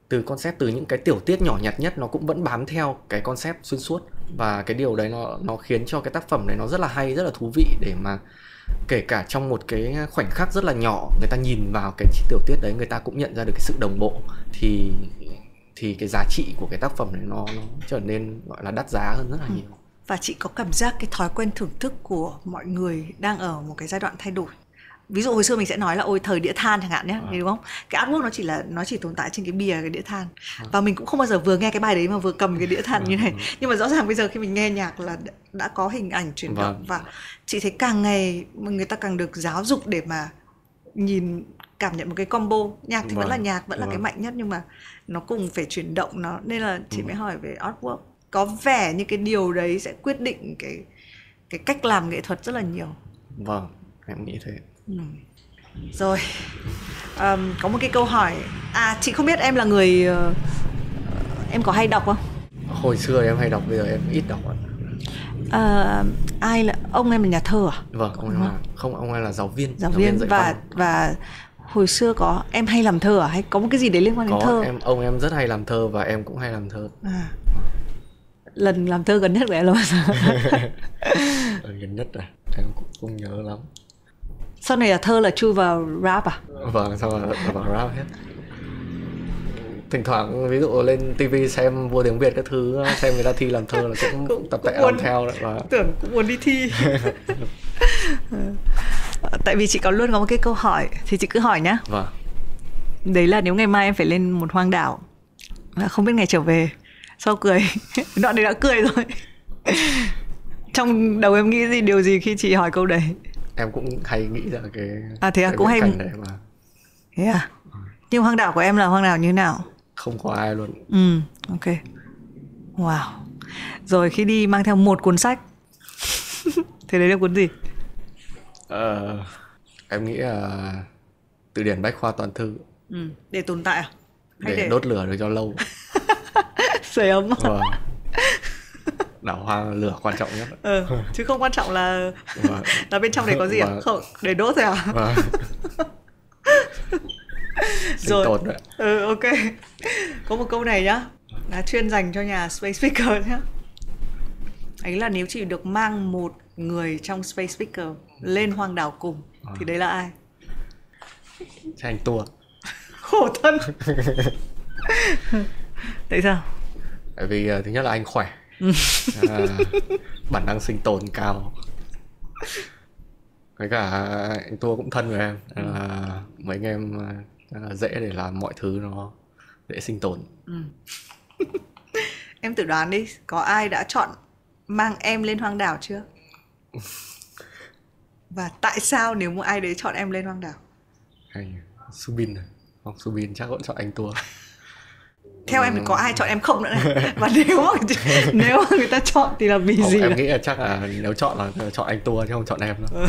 S2: từ concept, từ những cái tiểu tiết nhỏ nhặt nhất nó cũng vẫn bám theo cái concept xuyên suốt. Và cái điều đấy nó khiến cho cái tác phẩm này nó rất là hay, rất là thú vị, để mà kể cả trong một cái khoảnh khắc rất là nhỏ, người ta nhìn vào cái tiểu tiết đấy, người ta cũng nhận ra được cái sự đồng bộ, thì cái giá trị của cái tác phẩm này nó trở nên gọi là đắt giá hơn rất là nhiều.
S1: Và chị có cảm giác cái thói quen thưởng thức của mọi người đang ở một cái giai đoạn thay đổi. Ví dụ hồi xưa mình sẽ nói là ôi thời đĩa than chẳng hạn nhé, đúng không? Cái artwork nó chỉ tồn tại trên cái bìa cái đĩa than. Và mình cũng không bao giờ vừa nghe cái bài đấy mà vừa cầm cái đĩa than như này. Nhưng mà rõ ràng bây giờ khi mình nghe nhạc là đã có hình ảnh chuyển động. Và chị thấy càng ngày người ta càng được giáo dục để mà nhìn, cảm nhận một cái combo. Nhạc thì vẫn là nhạc, vẫn là cái mạnh nhất, nhưng mà nó cùng phải chuyển động nó. Nên là chị mới hỏi về artwork. Có vẻ như cái điều đấy sẽ quyết định cái cách làm nghệ thuật rất là nhiều.
S2: Vâng, em nghĩ thế.
S1: Rồi, có một cái câu hỏi. Chị không biết em là người em có hay đọc không?
S2: Hồi xưa em hay đọc, bây giờ em ít đọc ạ.
S1: Ai là ông em là nhà thơ à?
S2: Vâng, ông em là giáo viên dạy
S1: và hồi xưa có em hay làm thơ à, hay có một cái gì đấy liên quan đến thơ?
S2: Ông em rất hay làm thơ và em cũng hay làm thơ.
S1: Lần làm thơ gần nhất của em là bao giờ?
S2: Gần nhất à, em cũng không nhớ lắm.
S1: Sau này là thơ là chui vào rap à?
S2: Vâng, sau là vào rap hết. Thỉnh thoảng ví dụ lên TV xem Vua Tiếng Việt các thứ, xem người ta thi làm thơ là cũng tập tệ làm theo đấy. Và
S1: tưởng cũng muốn đi thi. Tại vì chị luôn có một cái câu hỏi, thì chị cứ hỏi nhá.
S2: Vâng.
S1: Đấy là nếu ngày mai em phải lên một hoang đảo, không biết ngày trở về, sau cười. Đoạn này đã cười rồi. Trong đầu em nghĩ điều gì khi chị hỏi câu đấy?
S2: Em cũng hay nghĩ ra
S1: thế à, cũng hay
S2: cảnh đấy mà.
S1: Thế à? Nhưng hoang đảo của em là hoang đảo như thế nào?
S2: Không có ai luôn.
S1: Ok. Wow. Rồi khi đi mang theo một cuốn sách. Thế đấy là cuốn gì?
S2: Em nghĩ là từ điển bách khoa toàn thư.
S1: Để tồn tại à?
S2: Hay để đốt lửa được cho lâu.
S1: Sưởi ấm.
S2: Vâng. Đảo hoa lửa quan trọng nhất.
S1: Chứ không quan trọng là bên trong đấy có gì à? Không, để đốt thôi à? Rồi.
S2: Tồn đấy.
S1: Ok. Có một câu này nhá, là chuyên dành cho nhà Space Speaker nhá. Ấy là nếu chỉ được mang một người trong Space Speaker lên hoang đảo cùng thì đấy là ai?
S2: Anh Tua.
S1: Khổ thân. Tại sao?
S2: Tại vì thứ nhất là anh khỏe. Bản năng sinh tồn cao. Với cả anh Tua cũng thân với em. Mấy anh em dễ để làm mọi thứ nó dễ sinh tồn.
S1: Em tự đoán đi, có ai đã chọn mang em lên hoang đảo chưa? Và tại sao nếu một ai đấy chọn em lên hoang đảo?
S2: Subin này. Không, Subin chắc vẫn chọn anh Tua.
S1: Theo em thì có ai chọn em không nữa này? Và nếu mà người ta chọn thì là vì gì?
S2: Em nghĩ là chắc là nếu chọn là chọn anh Tua chứ không chọn em đâu.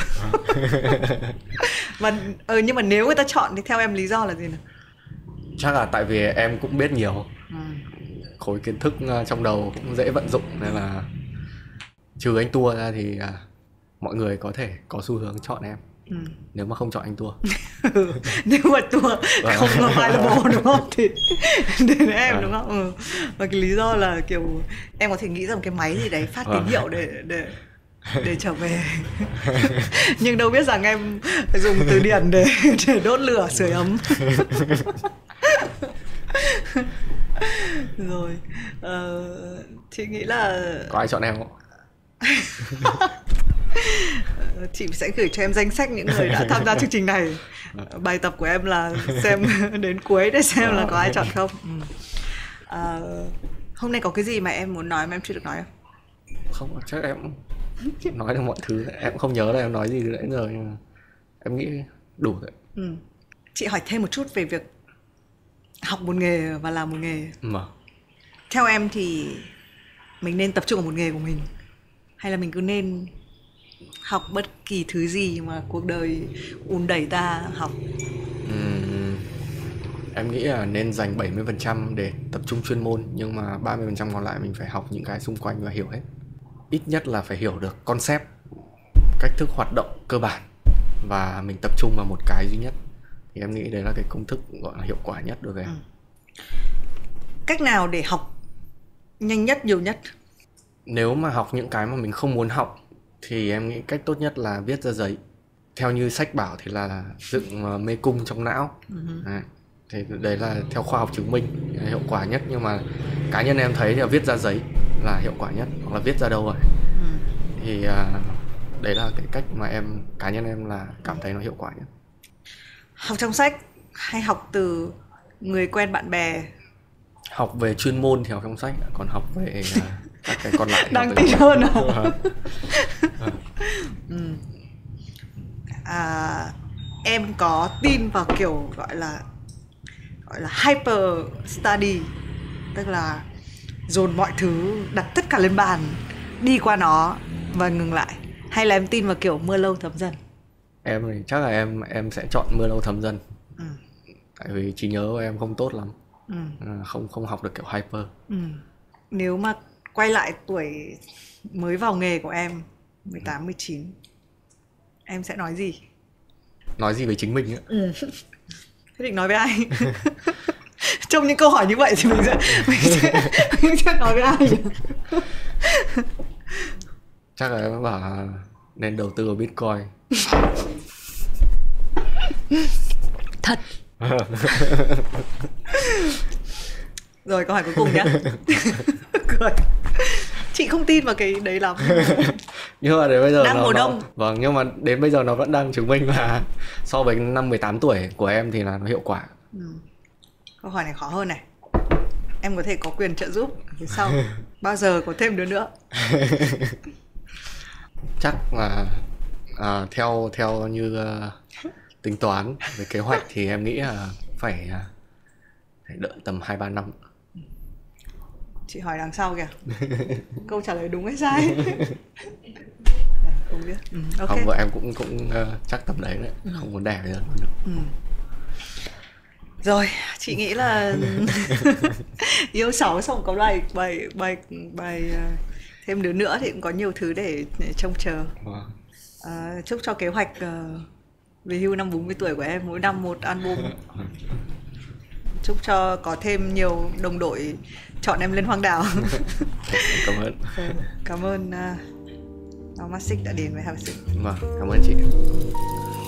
S1: Nhưng mà nếu người ta chọn thì theo em lý do là gì nào?
S2: Chắc là tại vì em cũng biết nhiều. Khối kiến thức trong đầu cũng dễ vận dụng, nên là trừ anh Tua ra thì mọi người có thể có xu hướng chọn em. Nếu mà không chọn anh Tua.
S1: Nếu mà Tua không phải là bố đúng không thì đến em đúng không? Và cái lý do là kiểu em có thể nghĩ ra một cái máy gì đấy phát tín hiệu để trở về. Nhưng đâu biết rằng em dùng từ điển để đốt lửa sưởi ấm. Rồi chị nghĩ là
S2: có ai chọn em không?
S1: Chị sẽ gửi cho em danh sách những người đã tham gia chương trình này. Bài tập của em là xem đến cuối để xem là có ai chọn không. Hôm nay có cái gì mà em muốn nói mà em chưa được nói không?
S2: Không, chắc em nói được mọi thứ. Em không nhớ là em nói gì nãy giờ, nhưng mà em nghĩ đủ rồi.
S1: Chị hỏi thêm một chút về việc học một nghề và làm một nghề. Theo em thì mình nên tập trung vào một nghề của mình, hay là mình cứ nên học bất kỳ thứ gì mà cuộc đời ùn đẩy ta học?
S2: Em nghĩ là nên dành 70% để tập trung chuyên môn, nhưng mà 30% còn lại mình phải học những cái xung quanh và hiểu hết. Ít nhất là phải hiểu được concept, cách thức hoạt động cơ bản, và mình tập trung vào một cái duy nhất. Thì em nghĩ đấy là cái công thức gọi là hiệu quả nhất đối với em.
S1: Cách nào để học nhanh nhất, nhiều nhất?
S2: Nếu mà học những cái mà mình không muốn học thì em nghĩ cách tốt nhất là viết ra giấy. Theo như sách bảo thì là dựng mê cung trong não. Đấy. Thì đấy là theo khoa học chứng minh hiệu quả nhất, nhưng mà cá nhân em thấy là viết ra giấy là hiệu quả nhất, hoặc là viết ra đâu rồi. Thì đấy là cái cách mà cá nhân em là cảm thấy nó hiệu quả nhất.
S1: Học trong sách hay học từ người quen bạn bè?
S2: Học về chuyên môn thì học trong sách, còn học về các cái còn lại
S1: Đáng tin hơn em có tin vào kiểu gọi là hyper study, tức là dồn mọi thứ, đặt tất cả lên bàn, đi qua nó và ngừng lại, hay là em tin vào kiểu mưa lâu thấm dần?
S2: Em thì chắc là em sẽ chọn mưa lâu thấm dần. Tại vì trí nhớ của em không tốt lắm. Không học được kiểu hyper.
S1: Nếu mà quay lại tuổi mới vào nghề của em 18, 19, em sẽ nói gì?
S2: Nói gì về chính mình á?
S1: Thế định nói với ai? Trong những câu hỏi như vậy thì mình sẽ nói với ai?
S2: Chắc là em bảo là nên đầu tư vào Bitcoin.
S1: Thật. Rồi câu hỏi cuối cùng nhá. Cười. Chị không tin vào cái đấy lắm.
S2: Nhưng mà đến bây giờ
S1: đang mùa đông.
S2: Vâng, nhưng mà đến bây giờ nó vẫn đang chứng minh là so với năm 18 tuổi của em thì là nó hiệu quả.
S1: Câu hỏi này khó hơn này. Em có thể có quyền trợ giúp phía sau. Bao giờ có thêm đứa nữa?
S2: Chắc là theo như tính toán về kế hoạch thì em nghĩ là phải đợi tầm 2-3 năm.
S1: Chị hỏi đằng sau kìa. Câu trả lời đúng hay sai? Không biết. Okay.
S2: Không, vợ em cũng chắc tầm đấy đấy. Không muốn đẻ bây giờ được.
S1: Rồi, chị nghĩ là yêu 6 xong có bài thêm đứa nữa thì cũng có nhiều thứ để trông chờ. Chúc cho kế hoạch về hưu năm 40 tuổi của em mỗi năm một album. Chúc cho có thêm nhiều đồng đội chọn em lên hoang đảo.
S2: Cảm ơn.
S1: Cảm ơn Masic đã đến với Have a Sip.
S2: Vâng, cảm ơn chị.